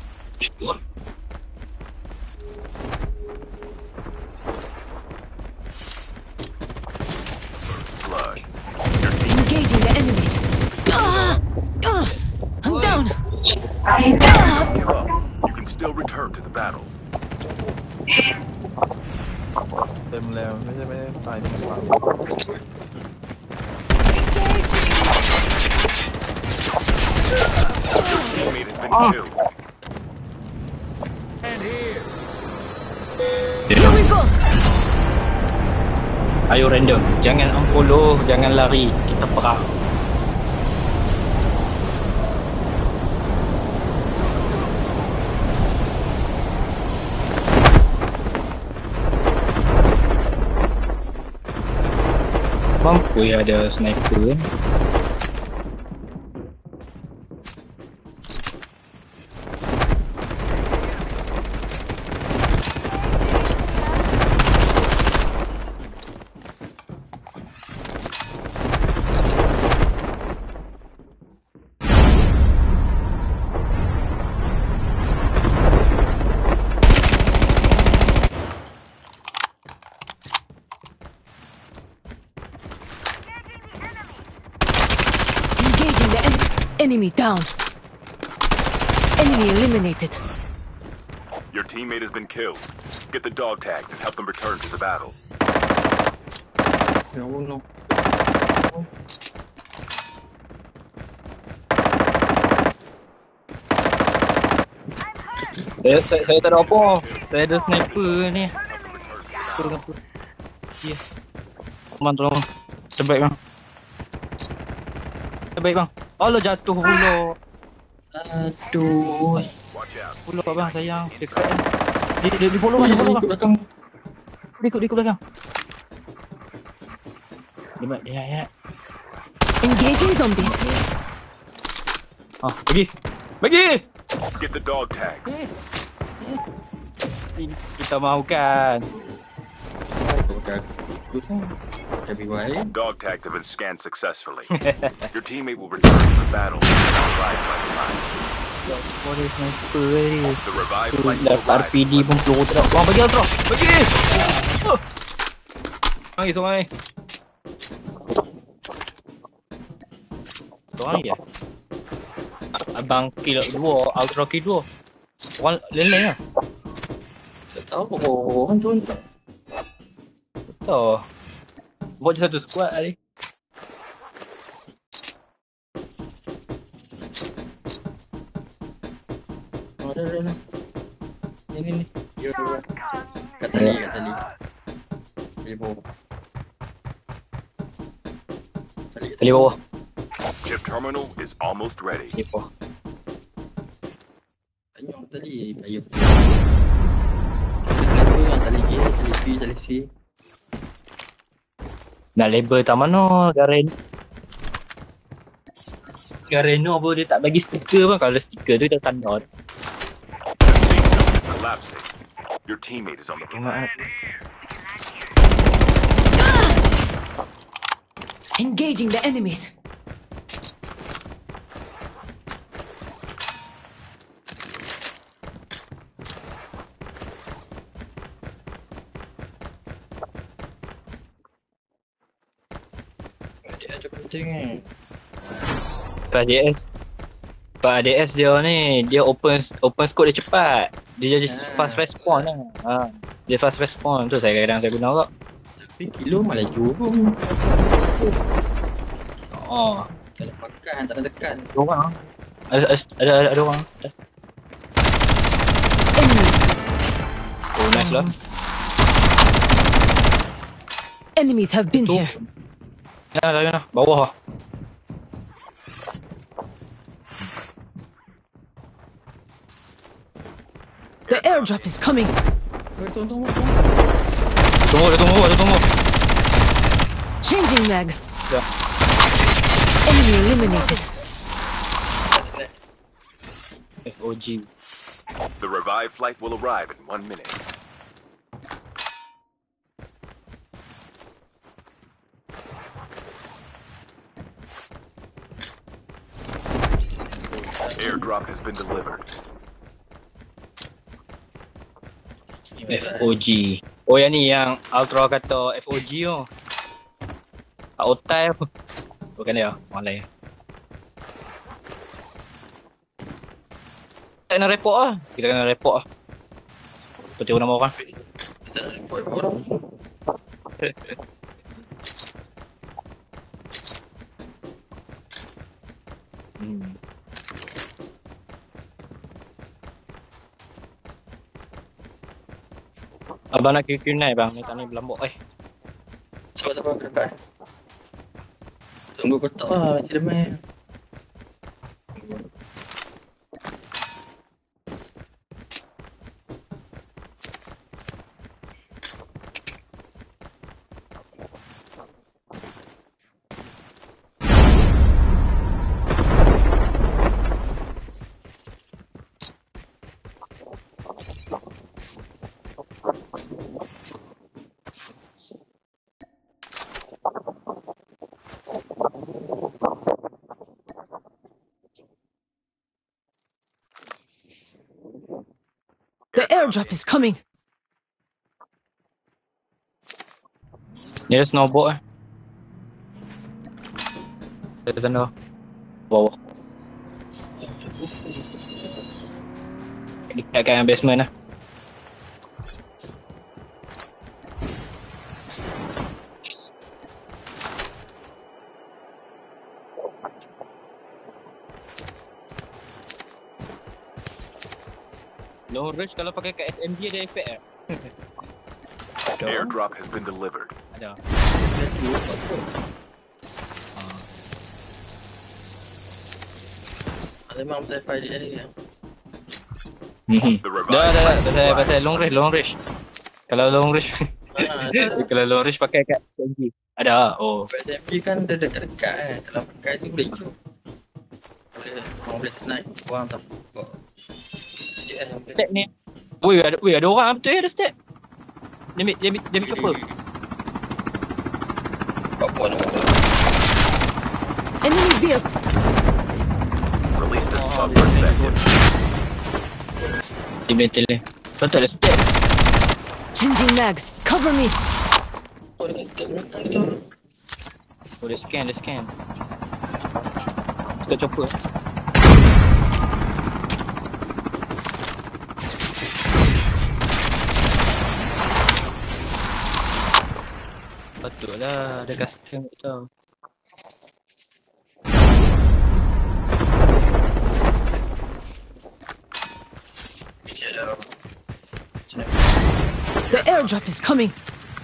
Blood. Engaging the enemies. Ah! Ah! I'm down. Give up. You can still return to the battle. เต็มแล้วไม่ใช่ไม่ได้ใส่ในกระเป๋า Teammate has been killed. Here we go. Ayo random, jangan unfollow, jangan lari, kita perang. Mampu ya ada sniper kan. Engaging the en enemy down. Enemy eliminated. Your teammate has been killed. Get the dog tags and help them return to the battle. No, no. Saya, saya, saya tak ada apa. Saya ada sniper ni. Tolong aku. Ya. Teman tolong. Terbaik bang. Terbaik bang. Allah jatuh pula. Aduh. Watch out. Pula bang sayang. Dekat kan. Dia, dia, dia follow bang. Dia follow Ikut bang. belakang. Dia ikut, dia ikut belakang. Dia baik. Ya, ya. Engaging zombies. Ah, pergi. Pergi. Get the dog tags. Kita mahu kan. Tuh, bagus lah. Lebih baik. Dog tags have been scanned successfully. Your teammate will return to the battle. Revived by the line. Boleh sniper ni. The revived flight will Dapat R arrive. P D pun peluru teruk. Bang pergi terus. Pergi. Oh. Mari semua ni. Seorang ya. Abang kill dua, ultra kill dua. Orang lain-lain lah. Tak tahu. Oh, orang tu entah. Tahu. Buat je satu squad tadi. Oh, ada, ada, ada. Ni, ni, ni. Yo, kat tali, kat tali. Tali bawah. Tali, kat Kali bawah. Chip terminal is almost ready. Kali bawah. Tanya tali, payung. Tali tali A, tali B, tali C. Nak label tak mana Garen. Gareno apa dia tak bagi stiker pun. Kalau stiker tu dia tanda. The safe zone is collapsing. Your teammate is on the Tengok move. Engaging the enemies. Dia ada penting eh. Pak D S. Pak D S dia ni, dia open open scope dia cepat. Dia jadi Ah. fast respawn lah. Ha. Dia fast respawn tu saya kadang saya guna kak. Tapi kilo malah jurung. Oh, Tak nak makan, tak nak tekan. ada orang. Ada ada ada, ada, ada orang. Enemy. Oh, nice lah. Enemies have been Tu. here. Ya, dah dah. Bawah lah. The airdrop is coming. Eh, tunggu, tunggu, tunggu. Tunggu, dia tunggu, dia tunggu. Changing mag. Ya. Enemy eliminated. F O G. The revived flight will arrive in one minute. Airdrop has been delivered. F O G. Oh yang ni yang Ultra kata F O G tu. Tak otai apa. Bukan dia, orang lain. Tak kena report lah. Kita kena report lah. Petir nama orang. Kita nak report orang. Hmm. Abang nak Q Q naik bang, ni tak ni belambok eh. Cepat apa dekat. Tunggu kotak lah, macam main. The airdrop is coming. Ni ada snowboard eh. Kita tanda. Bawah. Dekat kat basement lah. Long range kalau pakai kat S M G ada efek eh? Airdrop has been delivered. Ada. Ada memang pasal five D ni ya. Mhm. The Dah revived dah dah flight will pasal arrive. pasal long range long range. Kalau long range Ah, ada. kalau long range pakai kat S M G. Ada. Oh. S M G kan dia dekat-dekat kan. Kalau pakai ni boleh hijau. Boleh, orang boleh snipe. Orang tak apa. Ya, Step ni. Woi ada woi ada orang betul ya ada step. Dia ambil dia ambil dia ambil chopper. apa nak buat. Enemy vehicle. Release the smoke perspective. Di metal ni. Betul ada step. Changing mag. Cover me. Oh, dekat dekat belakang tu. Oh dia scan dia scan. Step chopper. Betul lah, ada custom tau. The airdrop is coming.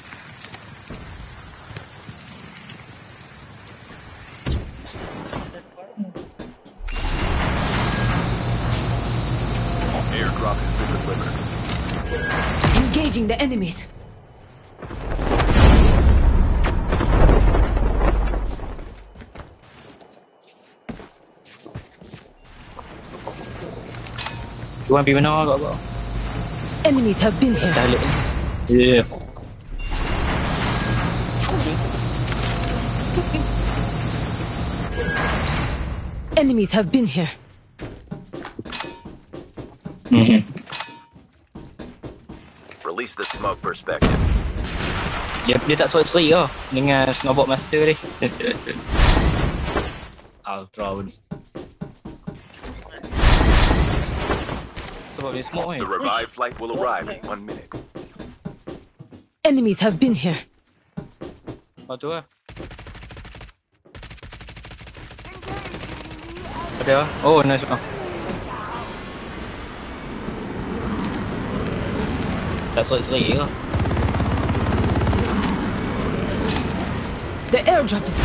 Airdrop has been delivered. Engaging the enemies. Tuan pergi mana agak agak. Enemies have been here. Dah alik. Ya. Enemies have been here. Mhm. Release the smoke perspective. Dia dia tak sori-sori lah dengan snowboard master ni. Ultra pun. Sebab dia smoke kan. The revived flight will arrive in one minute. Enemies have been here. Oh tu lah. Ada lah. Oh nice. Oh. Tak sori-sori lah. The airdrop is.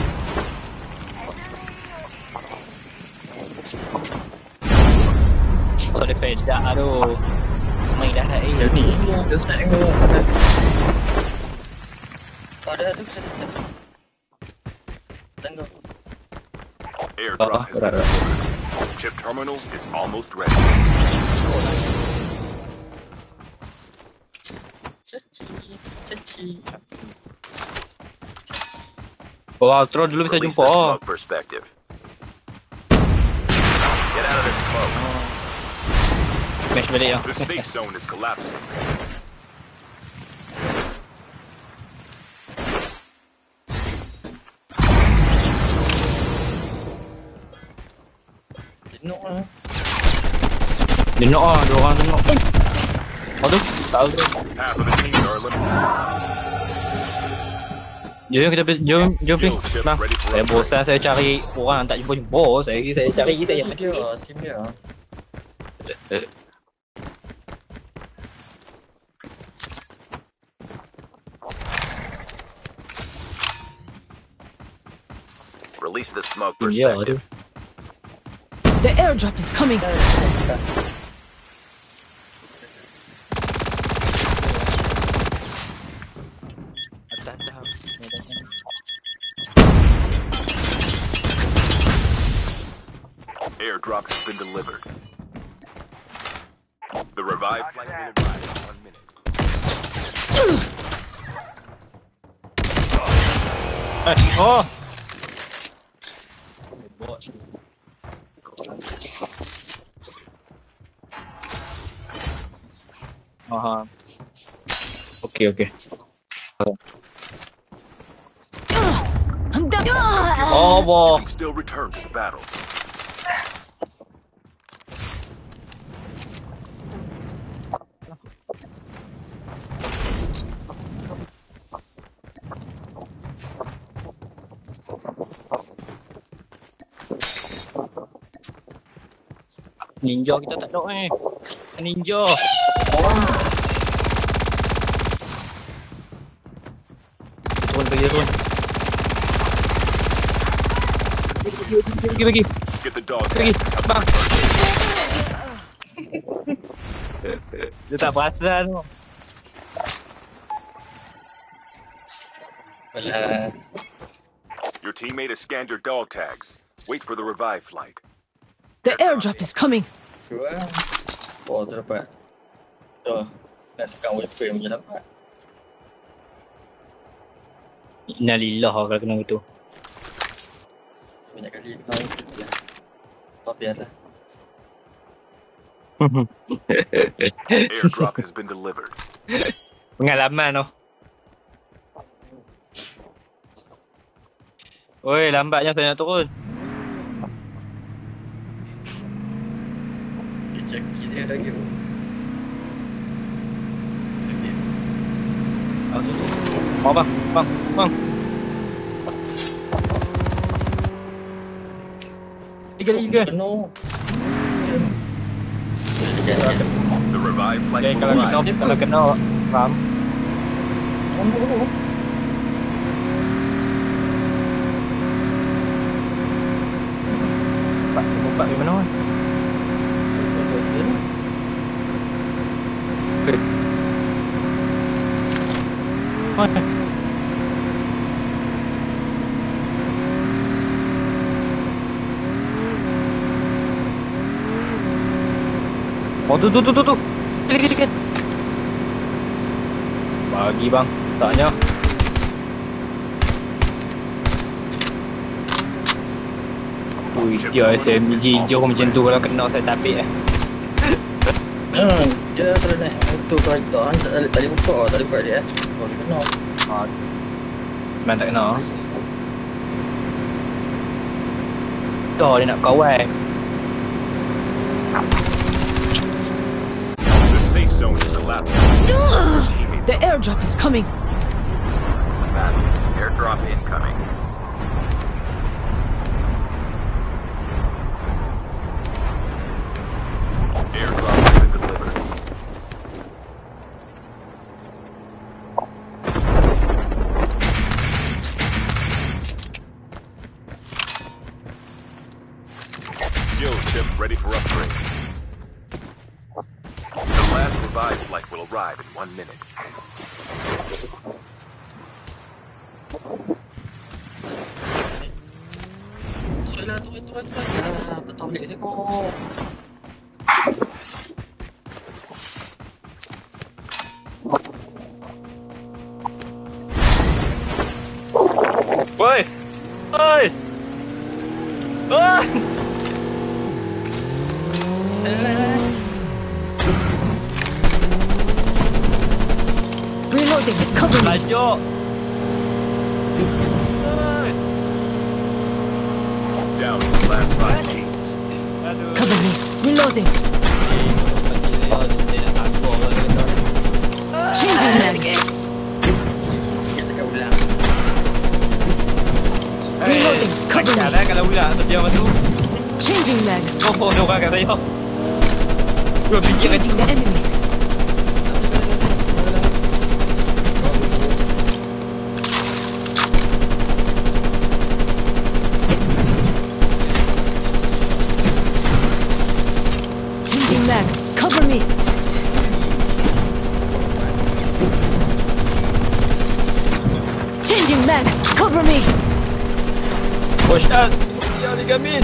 So dia fed dah aduh. Main dah dah Dia eh. ni dia tak tengok. Ada ada ada. Tengok. Airdrop Ah, has dah, been dah. delivered. Chip terminal is almost ready. Caci, caci. Oh Ultra dulu bisa Release jumpa the oh. smoke perspective. Get out of Smash balik lah. The safe zone is collapsing. Jenuh lah. Dia knock lah, dua orang dia knock. Oh tu, tak tahu tu. Half of the teams are eliminated. Jom kita pergi, jom, jom pergi. Skill chip Nah, ready for saya upgrade. bosan saya cari orang tak jumpa-jumpa. Saya saya cari saya yang Dia, tim dia. Release the smoke Ya tu. perspective. The airdrop is coming. Airdrop has been delivered. The revived flight will arrive in one minute. Eh, oh. Aha. Okey okey. I'm done. Oh, boh. You can still return to the battle. Ninja kita tak ada ni. Ninja. Turun pergi turun. Pergi pergi. Get the dog Pergi. tag. Help Bang. them Dia tak perasan tu. Alah. Your teammate has scanned your dog tags. Wait for the revive flight. The airdrop is coming. Tu lah. Oh, tu dapat. Tu. Nak tekan weapon je dapat. Innalillah kalau kena gitu. Banyak kali kena weapon je. Tak biarlah. Airdrop has been delivered. Pengalaman tu. Oi, lambatnya saya nak turun. Kecaki dia lagi tu. Oh, bang, bang, bang. Tiga, tiga. Penuh. The revive flight Okay, will kalau kena, arrive. kalau kena, faham. Nombor tu. Empat, empat di mana? Okay. Mana? Oh tu tu tu tu tu. Dekat dekat. Bagi bang, taknya. Ui, dia S M G jauh macam tu kalau kena saya tapik eh. Hmm, dia kalau naik motor kereta kan tak boleh tak boleh buka, tak boleh buka dia. Kalau dia kena. Ha. Memang tak kena. Dah dia nak kawan. The safe zone is collapsing. Your teammate The airdrop is coming. battle. Airdrop incoming. Airdrop has been delivered. Skill chip ready for upgrade. The last revive flight will arrive in one minute. Tu lah, tu tu tu. Ah, betul boleh tengok. Woi. Oi. Oi. Reloading. Cover me. Lanjut. Down to the last five teams. Aduh. Cover me. Reloading. Changing mag. Reloading. Cover Takkan me. lah kalau ular terjauh tu. Changing mag. Oh, ada orang kat saya. Dua biji kan. Engaging the enemies. Changing mag. Cover me. Changing mag. Cover me. Push out. Ya, digamin.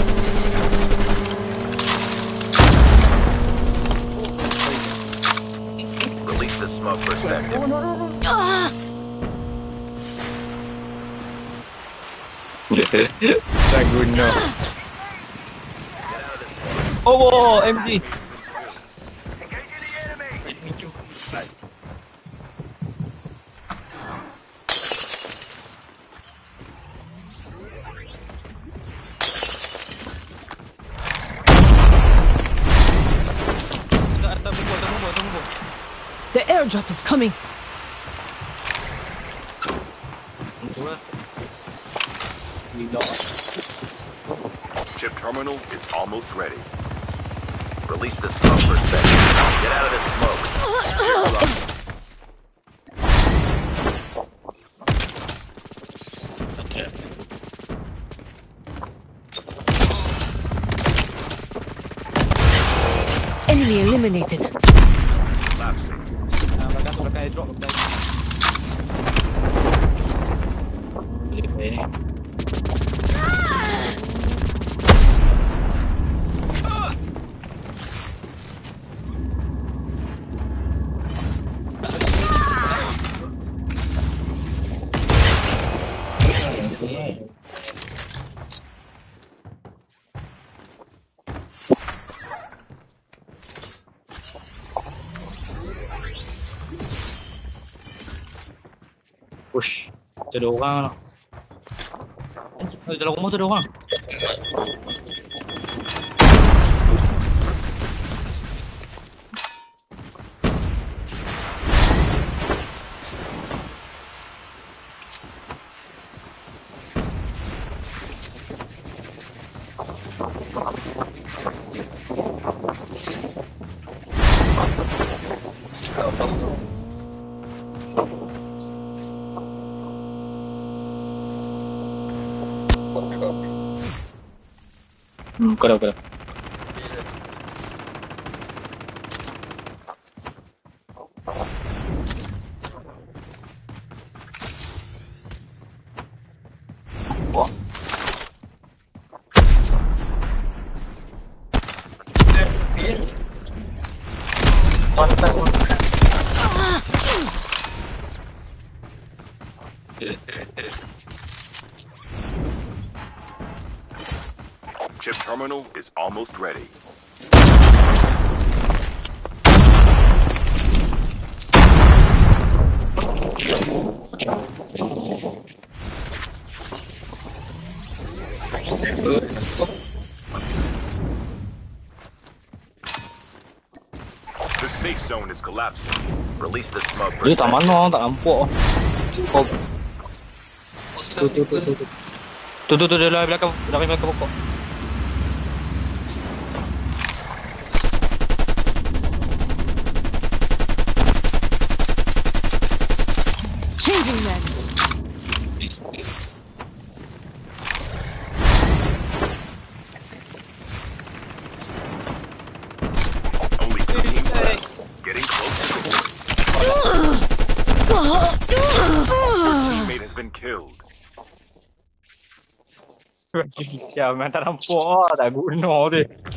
Release the smoke perspective. Ah! Tak guna. Oh, M G. The airdrop is coming. Chip terminal is almost ready. Release the smoke perspective. Get out of this smoke. Enemy eliminated. Lapsing. Nah, belakang tu belakang airdrop belakang. Boleh play ni. Push. Tu ada orang lah. Eh, dalam rumah tu ada orang. Hmm, kau dah, kau dah. Wah. Chip terminal is almost ready. The safe zone is collapsing. Release the smoke. Dia tak mana, tak nampak. Oh. Tu tu tu tu tu. Tu tu tu dia lah belakang, belakang belakang pokok. Changing mag. Only two teams left. Getting close to the point. Teammate has been killed. Ya, memang tak nampak, tak guna dia.